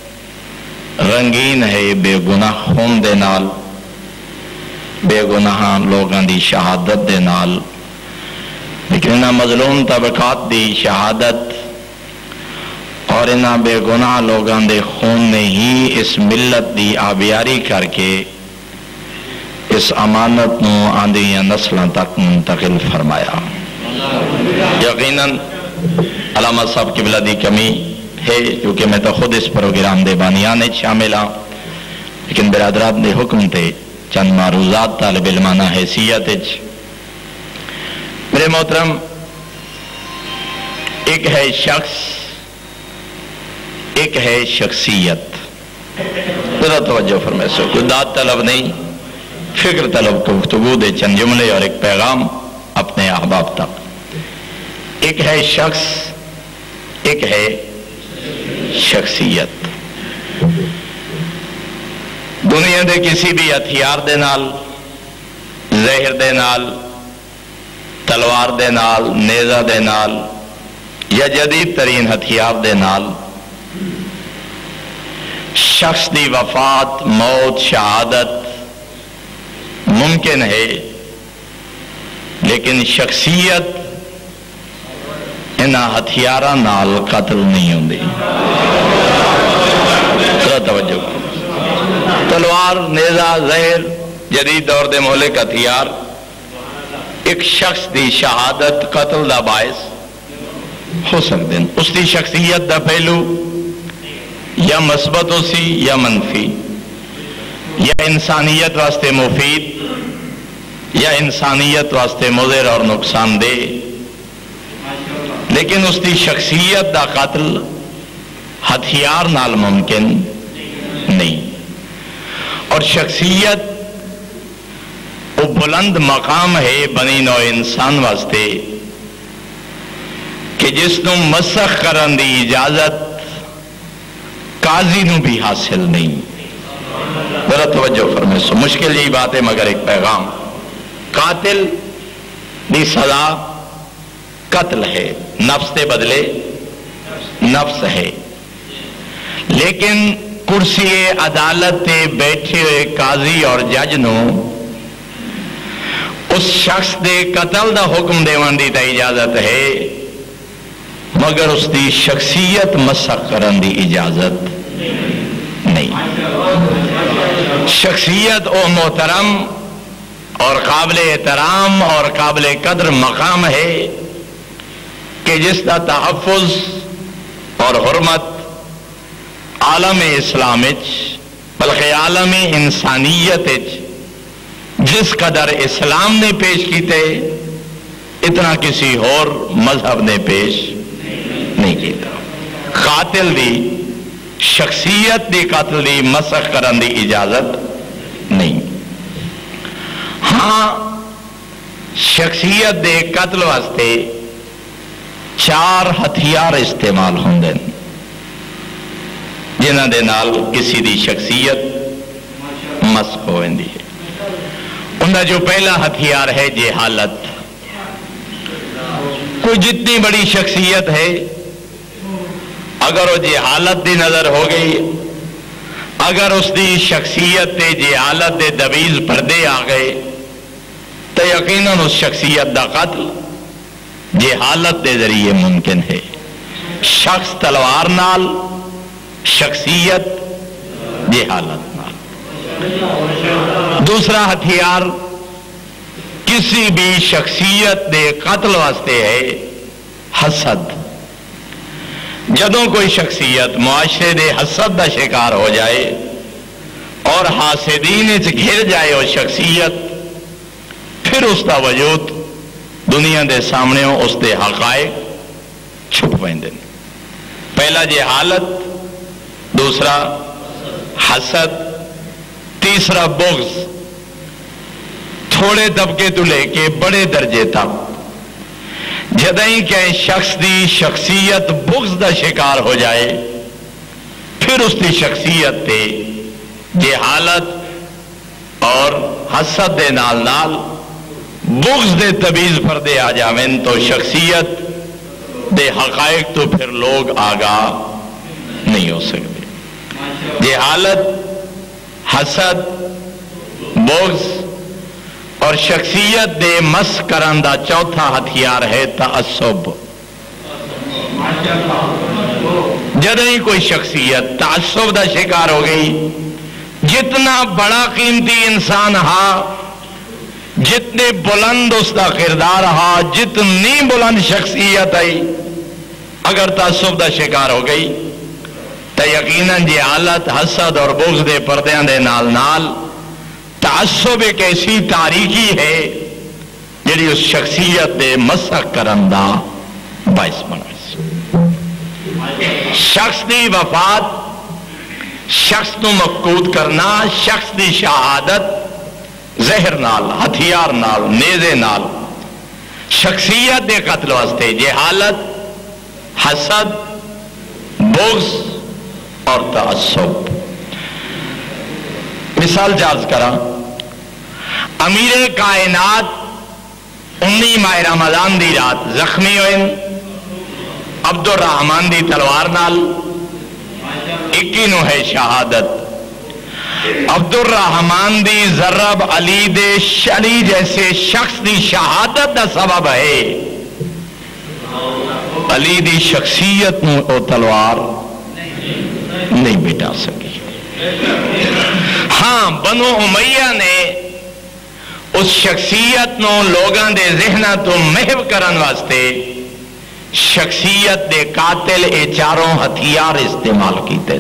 رنگین ہے بے گناہ خون دے نال، بے گناہ لوگاں دی شہادت دے نال. لیکن انہاں مظلوم طبقات دی شہادت اور انہاں بے گناہ لوگاں دے خون نے ہی اس ملت دی آبیاری کر کے اس امانت نو آندیاں نسلاں تک منتقل فرمایا. یقیناً علامہ صاحب قبلہ دی کمی ہے، کیونکہ میں تو خود اس پروگرام دے بانیانے شامل ہاں، لیکن برادرات دے حکم تے چند معروضات طالب علمانہ حیثیت. میرے محترم، ایک ہے شخص، ایک ہے شخصیت. ذرا توجہ فرمائے سو، کوئی داد طلب نہیں، فکر طلب گفتگو دے چند جملے اور ایک پیغام اپنے احباب تک. ایک ہے شخص، ایک ہے شخصیت. دنیا دے کسی بھی ہتھیار دے نال، زہر دے نال، تلوار دے نال، نیزہ دے نال یا جدید ترین ہتھیار دے نال شخص دی وفات، موت، شہادت ممکن ہے، لیکن شخصیت انہاں ہتھیاراں نال قتل نہیں ہوندی. ذرا توجہ. تلوار، نیزہ، زہر جدید دور دے مہلک ہتھیار ایک شخص دی شہادت، قتل دا باعث ہو سکتے ہیں. اس دی شخصیت دا پہلو یا مثبت ہو سی یا منفی، یا انسانیت واسطے مفید یا انسانیت واسطے مضر اور نقصان دہ، لیکن اس دی شخصیت دا قتل ہتھیار نال ممکن نہیں. اور شخصیت وہ بلند مقام ہے بنی نوع انسان واسطے کہ جس نو مسخ کرن دی اجازت قاضی نو بھی حاصل نہیں. ذرا توجہ فرمائے. سو مشکل یہی بات ہے مگر ایک پیغام. قاتل دی سزا قتل ہے، نفس دے بدلے نفس ہے، لیکن کرسی عدالت تے بیٹھے ہوئے قاضی اور جج نو اس شخص دے قتل دا حکم دیوان دی تا اجازت ہے، مگر اس دی شخصیت مسخ کرن دی اجازت نہیں. شخصیت او محترم اور قابل احترام اور قابل قدر مقام ہے کہ جس دا تحفظ اور حرمت عالم اسلام بلکہ عالم انسانیت جس قدر اسلام نے پیش کیتے اتنا کسی اور مذہب نے پیش نہیں کیتا. قاتل دی شخصیت دی قتل دی مسخ کرن دی اجازت نہیں. ہاں شخصیت دے قتل واسطے چار ہتھیار استعمال ہوندے جنہ دے نال کسی دی شخصیت مسخ ہوندی ہے. انہاں جو پہلا ہتھیار ہے جہالت. کوئی جتنی بڑی شخصیت ہے اگر وہ جہالت دی نظر ہو گئی، اگر اس دی شخصیت تے جہالت دے دویز پردے آ گئے تو یقیناً اس شخصیت دا قتل جہالت دے ذریعے ممکن ہے. شخص تلوار نال، شخصیت جہالت نال. دوسرا ہتھیار کسی بھی شخصیت دے قتل واسطے ہے حسد. جدوں کوئی شخصیت معاشرے دے حسد دا شکار ہو جائے اور حاسدین وچ گھر جائے وہ شخصیت، پھر اس دا وجود دنیا دے سامنے اس دے حقائق چھپ پیندے. پہلا جہالت، دوسرا حسد، تیسرا بغض. تھوڑے طبقے تو لے کے بڑے درجے تک جدیں کہ شخص دی شخصیت بغض دا شکار ہو جائے پھر اس دی شخصیت تے جہالت اور حسد دے نال نال بغض دے تبیز پردے آ جاویں تو شخصیت دے حقائق تو پھر لوگ آگاہ نہیں ہو سکتے. جہالت، حسد، بغض اور شخصیت دے مس کرن دا چوتھا ہتھیار ہے تعصب. جدیں کوئی شخصیت تعصب دا شکار ہو گئی، جتنا بڑا قیمتی انسان ہا، جتنے بلند اس دا کردار ہا، جتنی بلند شخصیت آئی، اگر تعصب دا شکار ہو گئی تو یقیناً جہالت، حسد اور بغض دے پردیاں دے نال نال تعصب ایک ایسی تاریکی ہے جڑی اس شخصیت دے مسخ کرن دا باعث بنا. شخص دی وفات، شخص نو مفقود کرنا، شخص دی شہادت زہر نال، ہتھیار نال، نیزے نال. شخصیت دے قتل واسطے جہالت، حسد، بغض اور تعصب. مثال جاز کرا، امیر کائنات انی ماہ رمضان دی رات زخمی ہوئے عبد الرحمن دی تلوار نال، اکی نو ہے شہادت. عبد الرحمن دی ضرب علی دے علی جیسے شخص دی شہادت دا سبب ہے. علی دی شخصیت نو او تلوار نہیں بٹا سکی. ہاں بنو امیہ نے اس شخصیت نو لوگاں دے ذہنہ تو محو کرن واسطے شخصیت دے قاتل اے چاروں ہتھیار استعمال کیتے.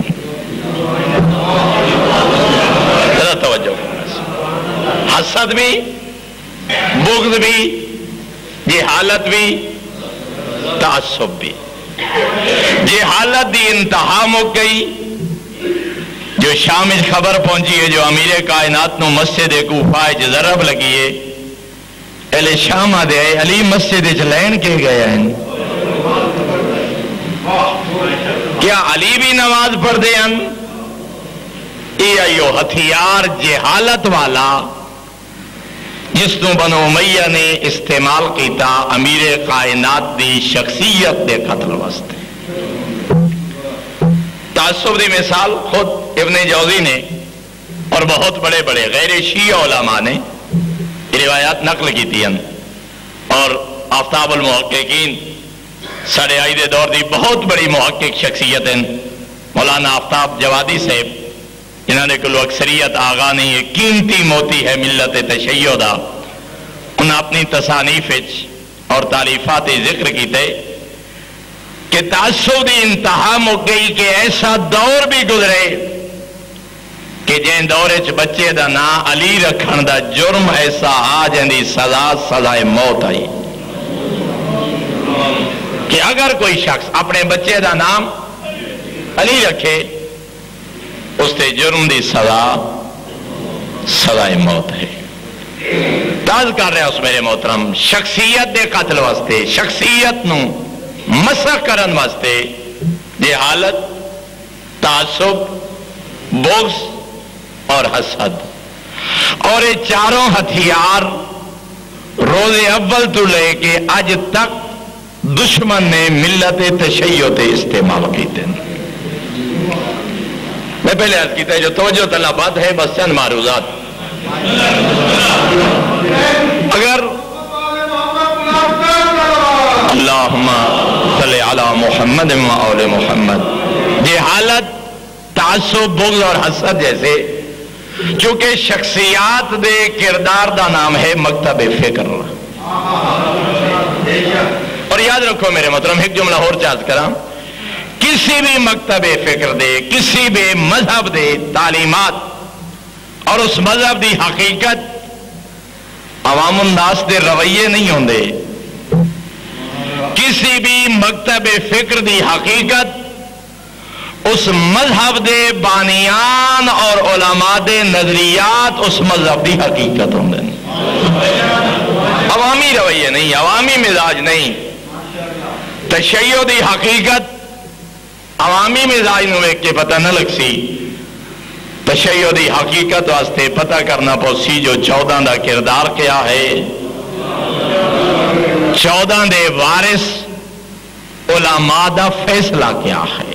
ذرا توجہ، حسد بھی، بغض بھی، جہالت بھی، تعصب بھی. جہالت دی انتہا مک گئی جو شام میں خبر پہنچی ہے جو امیر کائنات نو مسجد کوفہ وچ ضرب لگی ہے. اہل شام آدھے علی مسجد وچ لین کے گئے ہیں. کیا علی بھی نماز پڑھتے ہیں؟ یہ آئیو ہتھیار جہالت والا جس کو بنو امیہ نے استعمال کیتا امیر کائنات دی شخصیت دے قتل واسطے. تعصب دی مثال خود ابن جوزی نے اور بہت بڑے بڑے غیر شیعہ علماء نے روایات نقل کی تھی اور آفتاب المحققین ساڑھے آئی دے دور دی بہت بڑی محقق شخصیت ہیں مولانا آفتاب جوادی صاحب جنہوں نے کلو اکثریت آغا نہیں ہے قیمتی موتی ہے ملت تشیع دا. انہوں اپنی تصانیف اور تعلیفات ذکر کی تھے کہ تعصب دی انتہا مک گئی کہ ایسا دور بھی گزرے کہ جن دور چ بچے دا نام علی رکھن دا جرم ایسا آ جاندی سزا سزائے موت آئی کہ اگر کوئی شخص اپنے بچے دا نام علی رکھے اس تے جرم دی سزا سزائے موت ہے. تاز کر رہا اس میرے محترم شخصیت دے قتل واسطے شخصیت نو مسخ کرن واسطے جہالت تعصب بغض اور حسد اور یہ چاروں ہتھیار روز اول تو لے کے اج تک دشمن نے ملت تشیع تے استعمال کیتے ہیں. میں پہلے عرض کیتا ہے جو توجہ طلبات ہے بس چند معروضات. اگر اللہم صلی علی محمد و آل محمد جہالت تعصب بغض اور حسد جیسے چونکہ شخصیات دے کردار دا نام ہے مکتب فکر. اور یاد رکھو میرے محترم ایک جملہ اور چاہت کرا کسی بھی مکتب فکر دے کسی بھی مذہب دے تعلیمات اور اس مذہب دی حقیقت عوام الناس دے رویے نہیں ہوندے. کسی بھی مکتب فکر دی حقیقت اس مذہب دے بانیان اور علماء دے نظریات اس مذہب دی حقیقت ہوندے. عوامی رویے نہیں عوامی مزاج نہیں. تشیع دی حقیقت عوامی مزاج نو ایک کے پتہ نہ لگ سی. تشیع دی حقیقت واسطے پتہ کرنا پوسی جو چودہ دا کردار کیا ہے چودہ دے وارث علماء دا فیصلہ کیا ہے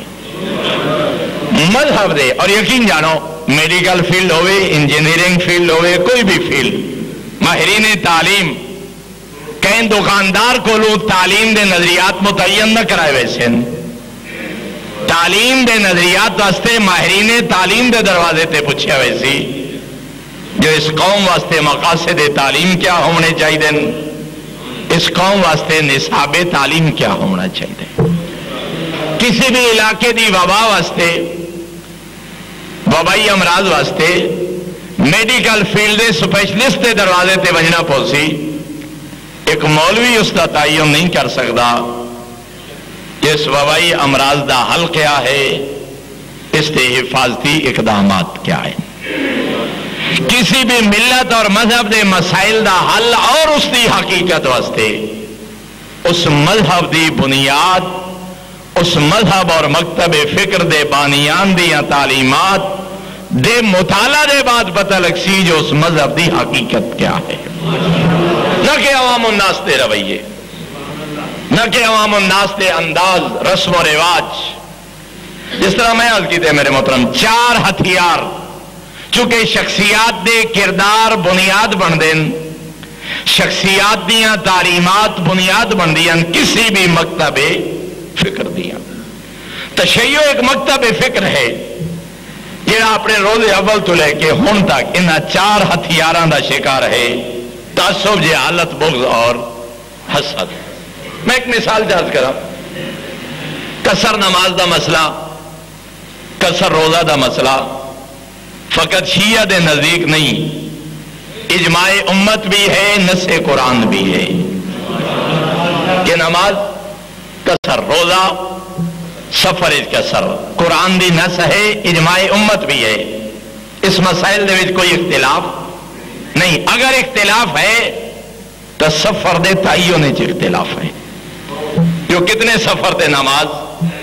مذہب دے. اور یقین جانو میڈیکل فیلڈ ہوئے انجینئرنگ فیلڈ ہوئے کوئی بھی فیلڈ ماہرین تعلیم کہیں دکاندار کو لو تعلیم دے نظریات متعین نہ کرائے ویسے تعلیم دے نظریات واسطے ماہرین تعلیم دے دروازے تے پوچھا ویسی جو اس قوم واسطے مقاصد تعلیم کیا ہونے چاہیے اس قوم واسطے نصاب تعلیم کیا ہونا چاہیے. کسی بھی علاقے دی وبا واسطے وبائی امراض واسطے میڈیکل فیلڈ دے سپیشلسٹ دے دروازے تے وجنا پوسی ایک مولوی اس کا تعین نہیں کر سکتا اس وبائی امراض دا حل کیا ہے اس کے حفاظتی اقدامات کیا ہے. کسی بھی ملت اور مذہب دے مسائل دا حل اور اس دی حقیقت واسطے اس مذہب دی بنیاد اس مذہب اور مکتب فکر دے بانیان دیا تعلیمات دے مطالعہ دے بعد پتہ لگ سی جو اس مذہب دی حقیقت کیا ہے. نہ کہ عوام الناس دے رویے نہ کہ عوام الناس دے انداز رسم و رواج. جس طرح میں عرض کیتے میرے محترم چار ہتھیار چونکہ شخصیات دے کردار بنیاد بن دین شخصیات دیاں تعلیمات بنیاد بن دیاں کسی بھی مکتب فکر دیاں. تشیع ایک مکتب فکر ہے جہاں اپنے روز اول تو لے کے ہن تک انہاں چار ہتھیاراں دا شکار ہے تعصب جہالت بغض اور حسد. میں ایک مثال جاز کرا قصر نماز دا مسئلہ قصر روزہ دا مسئلہ فقط شیعہ دے نزدیک نہیں اجماع امت بھی ہے نص قرآن بھی ہے کہ نماز قصر روزہ سفر قصر قرآن دی نص ہے اجماع امت بھی ہے. اس مسائل دے وچ کوئی اختلاف نہیں. اگر اختلاف ہے تو سفر دے تعین وچ اختلاف ہے جو کتنے سفر تے نماز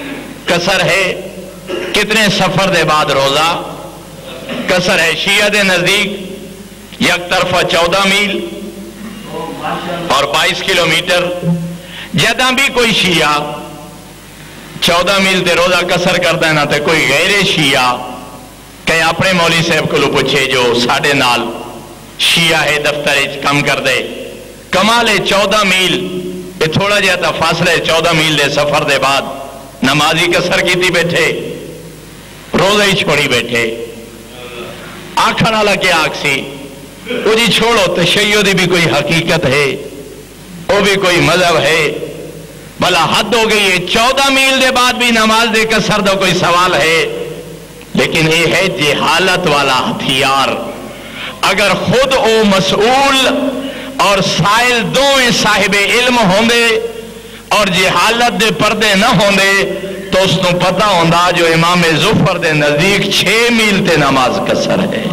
قصر ہے کتنے سفر دے بعد روزہ قصر ہے شیعہ دے نزدیک یک طرفہ چودہ میل اور بائیس کلومیٹر جدہ بھی کوئی شیعہ چودہ میل تے روزہ قصر کرتا ہے نا تے کوئی غیر شیعہ کہ اپنے مولوی صاحب کو پوچھے جو ساڑھے نال شیعہ ہے دفتر کم کر دے کمال ہے چودہ میل یہ تھوڑا جہا تا فاصلے چودہ میل دے سفر دے بعد نمازی قصر کیتی بیٹھے روزہ ہی چھوڑی بیٹھے آنکھن والا کیا آکسی وہ جی چھوڑو تشیع دی بھی کوئی حقیقت ہے وہ بھی کوئی مذہب ہے بھلا حد ہو گئی ہے چودہ میل دے بعد بھی نماز دے قصر دا کوئی سوال ہے لیکن یہ ہے جہالت والا ہتھیار اگر خود او مسئول اور سائل دوئیں صاحب علم ہوندے اور جہالت دے پردے نہ ہوندے تو اس کو پتہ ہوندہ جو امام ظفر دے نزدیک چھ میل تے نماز قصر ہے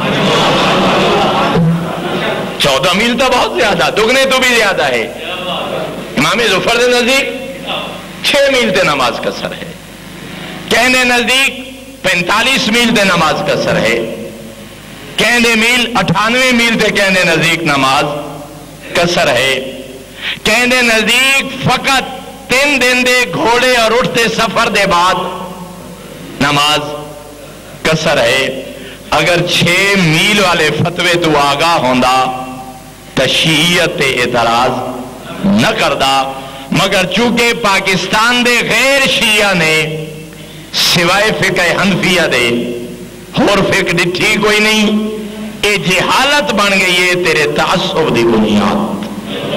چودہ میل تو بہت زیادہ دگنے تو بھی زیادہ ہے امام ظفر دے نزدیک چھ میل تے نماز قصر ہے کہنے نزدیک پینتالیس میل تے نماز قصر ہے کہنے میل اٹھانوے میل تے کہنے نزدیک نماز قصر ہے کہنے نزدیک فقط تین دن دے گھوڑے اور اٹھتے سفر دے بعد نماز قصر ہے اگر چھ میل والے فتوے تو آگاہ ہوندہ تشیعت اعتراض نہ کردہ مگر چونکہ پاکستان دے غیر شیعہ نے سوائے فقہ حنفیہ دے اور فقہ ڈٹھی کوئی نہیں اے جہالت بن گئی ہے تیرے تعصب دی بنیاد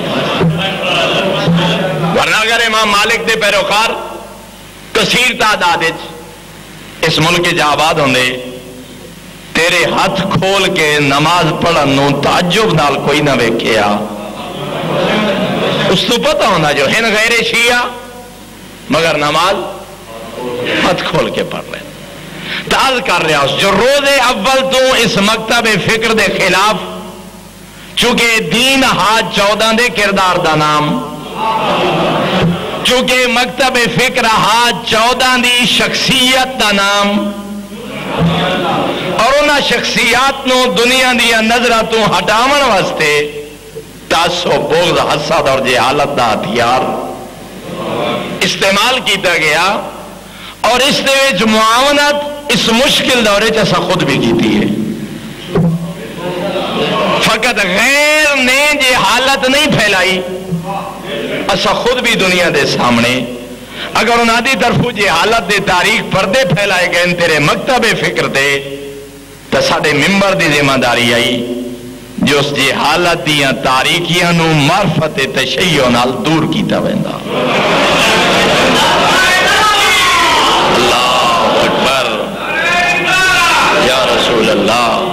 ورنہ اگر امام مالک دے پیروکار کثیر تعداد اس ملک جا آباد ہوندے تیرے ہاتھ کھول کے نماز پڑھن نو تعجب نال کوئی نہ ویکھیا اس تو پتہ ہونا جو ہیں غیر شیعہ مگر نماز ہاتھ کھول کے پڑھ رہے تاز کر رہا اس جو روز اول تو اس مکتب فکر دے خلاف چونکہ دین ہاتھ چودہ دے کردار دا نام چونکہ مکتب فکر ہاتھ چودہ دی شخصیت دا نام اور انہا شخصیات نو دنیا دیا نظرہ تو ہٹاون واسطے تعصب بغض حسد اور جہالت دا ہتھیار استعمال کیتا گیا اور اس دے وچ معاونت اس مشکل دورے جیسا خود بھی کیتی ہے فقط غیر نے جہالت نہیں پھیلائی اسا خود بھی دنیا دے سامنے اگر انہاں دی طرفو جہالت دے تاریخ پردے پھیلائے گئے تیرے مکتب فکر دے تو ساڑے ممبر دی ذمہ داری آئی جو اس جہالت دیاں تاریخیاں نو معرفت تشیع نال دور کیتا ویندا اللہ اکبر یا رسول اللہ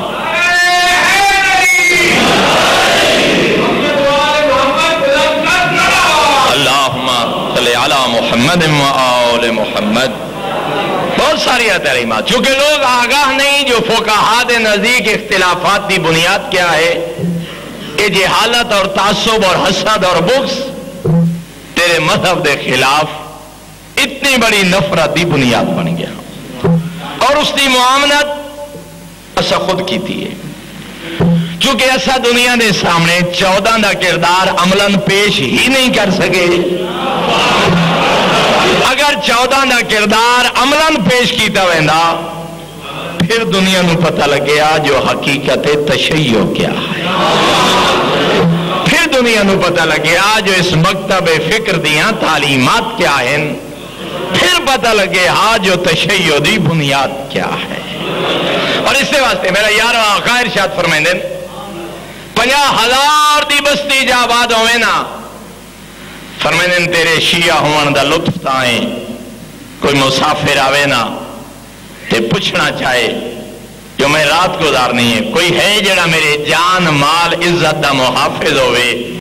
اللہم صلی علی محمد و آل محمد بہت ساری تعلیمات چونکہ لوگ آگاہ نہیں جو فقہاء دے نزدیک اختلافات دی بنیاد کیا ہے کہ جہالت اور تعصب اور حسد اور بغض تیرے مذہب دے خلاف اتنی بڑی نفرت دی بنیاد بن گیا اور اس دی معاملت اسا خود کی تھی ہے چونکہ ایسا دنیا دے سامنے چودہ دا کردار عملاً پیش ہی نہیں کر سکے اگر چودہ دا کردار عملاً پیش کیتا ویندا پھر دنیا نو پتہ لگیا جو حقیقت تشیع کیا ہے پھر دنیا نو پتہ لگیا جو اس مکتب فکر دیاں تعلیمات کیا ہیں پھر پتہ لگیا جو تشیع دی بنیاد کیا ہے اور اس سے واسطے میرا یار آقا ارشاد فرمائیں دیں پنجا ہزار دی بستی جا آباد ہوئے نا فرمائیں دیں تیرے شیعہ ہونے دا لطف تائیں کوئی مسافر آوے نا تے پوچھنا چاہے جو میں رات گزارنی ہے کوئی ہے جڑا میرے جان مال عزت دا محافظ ہوئے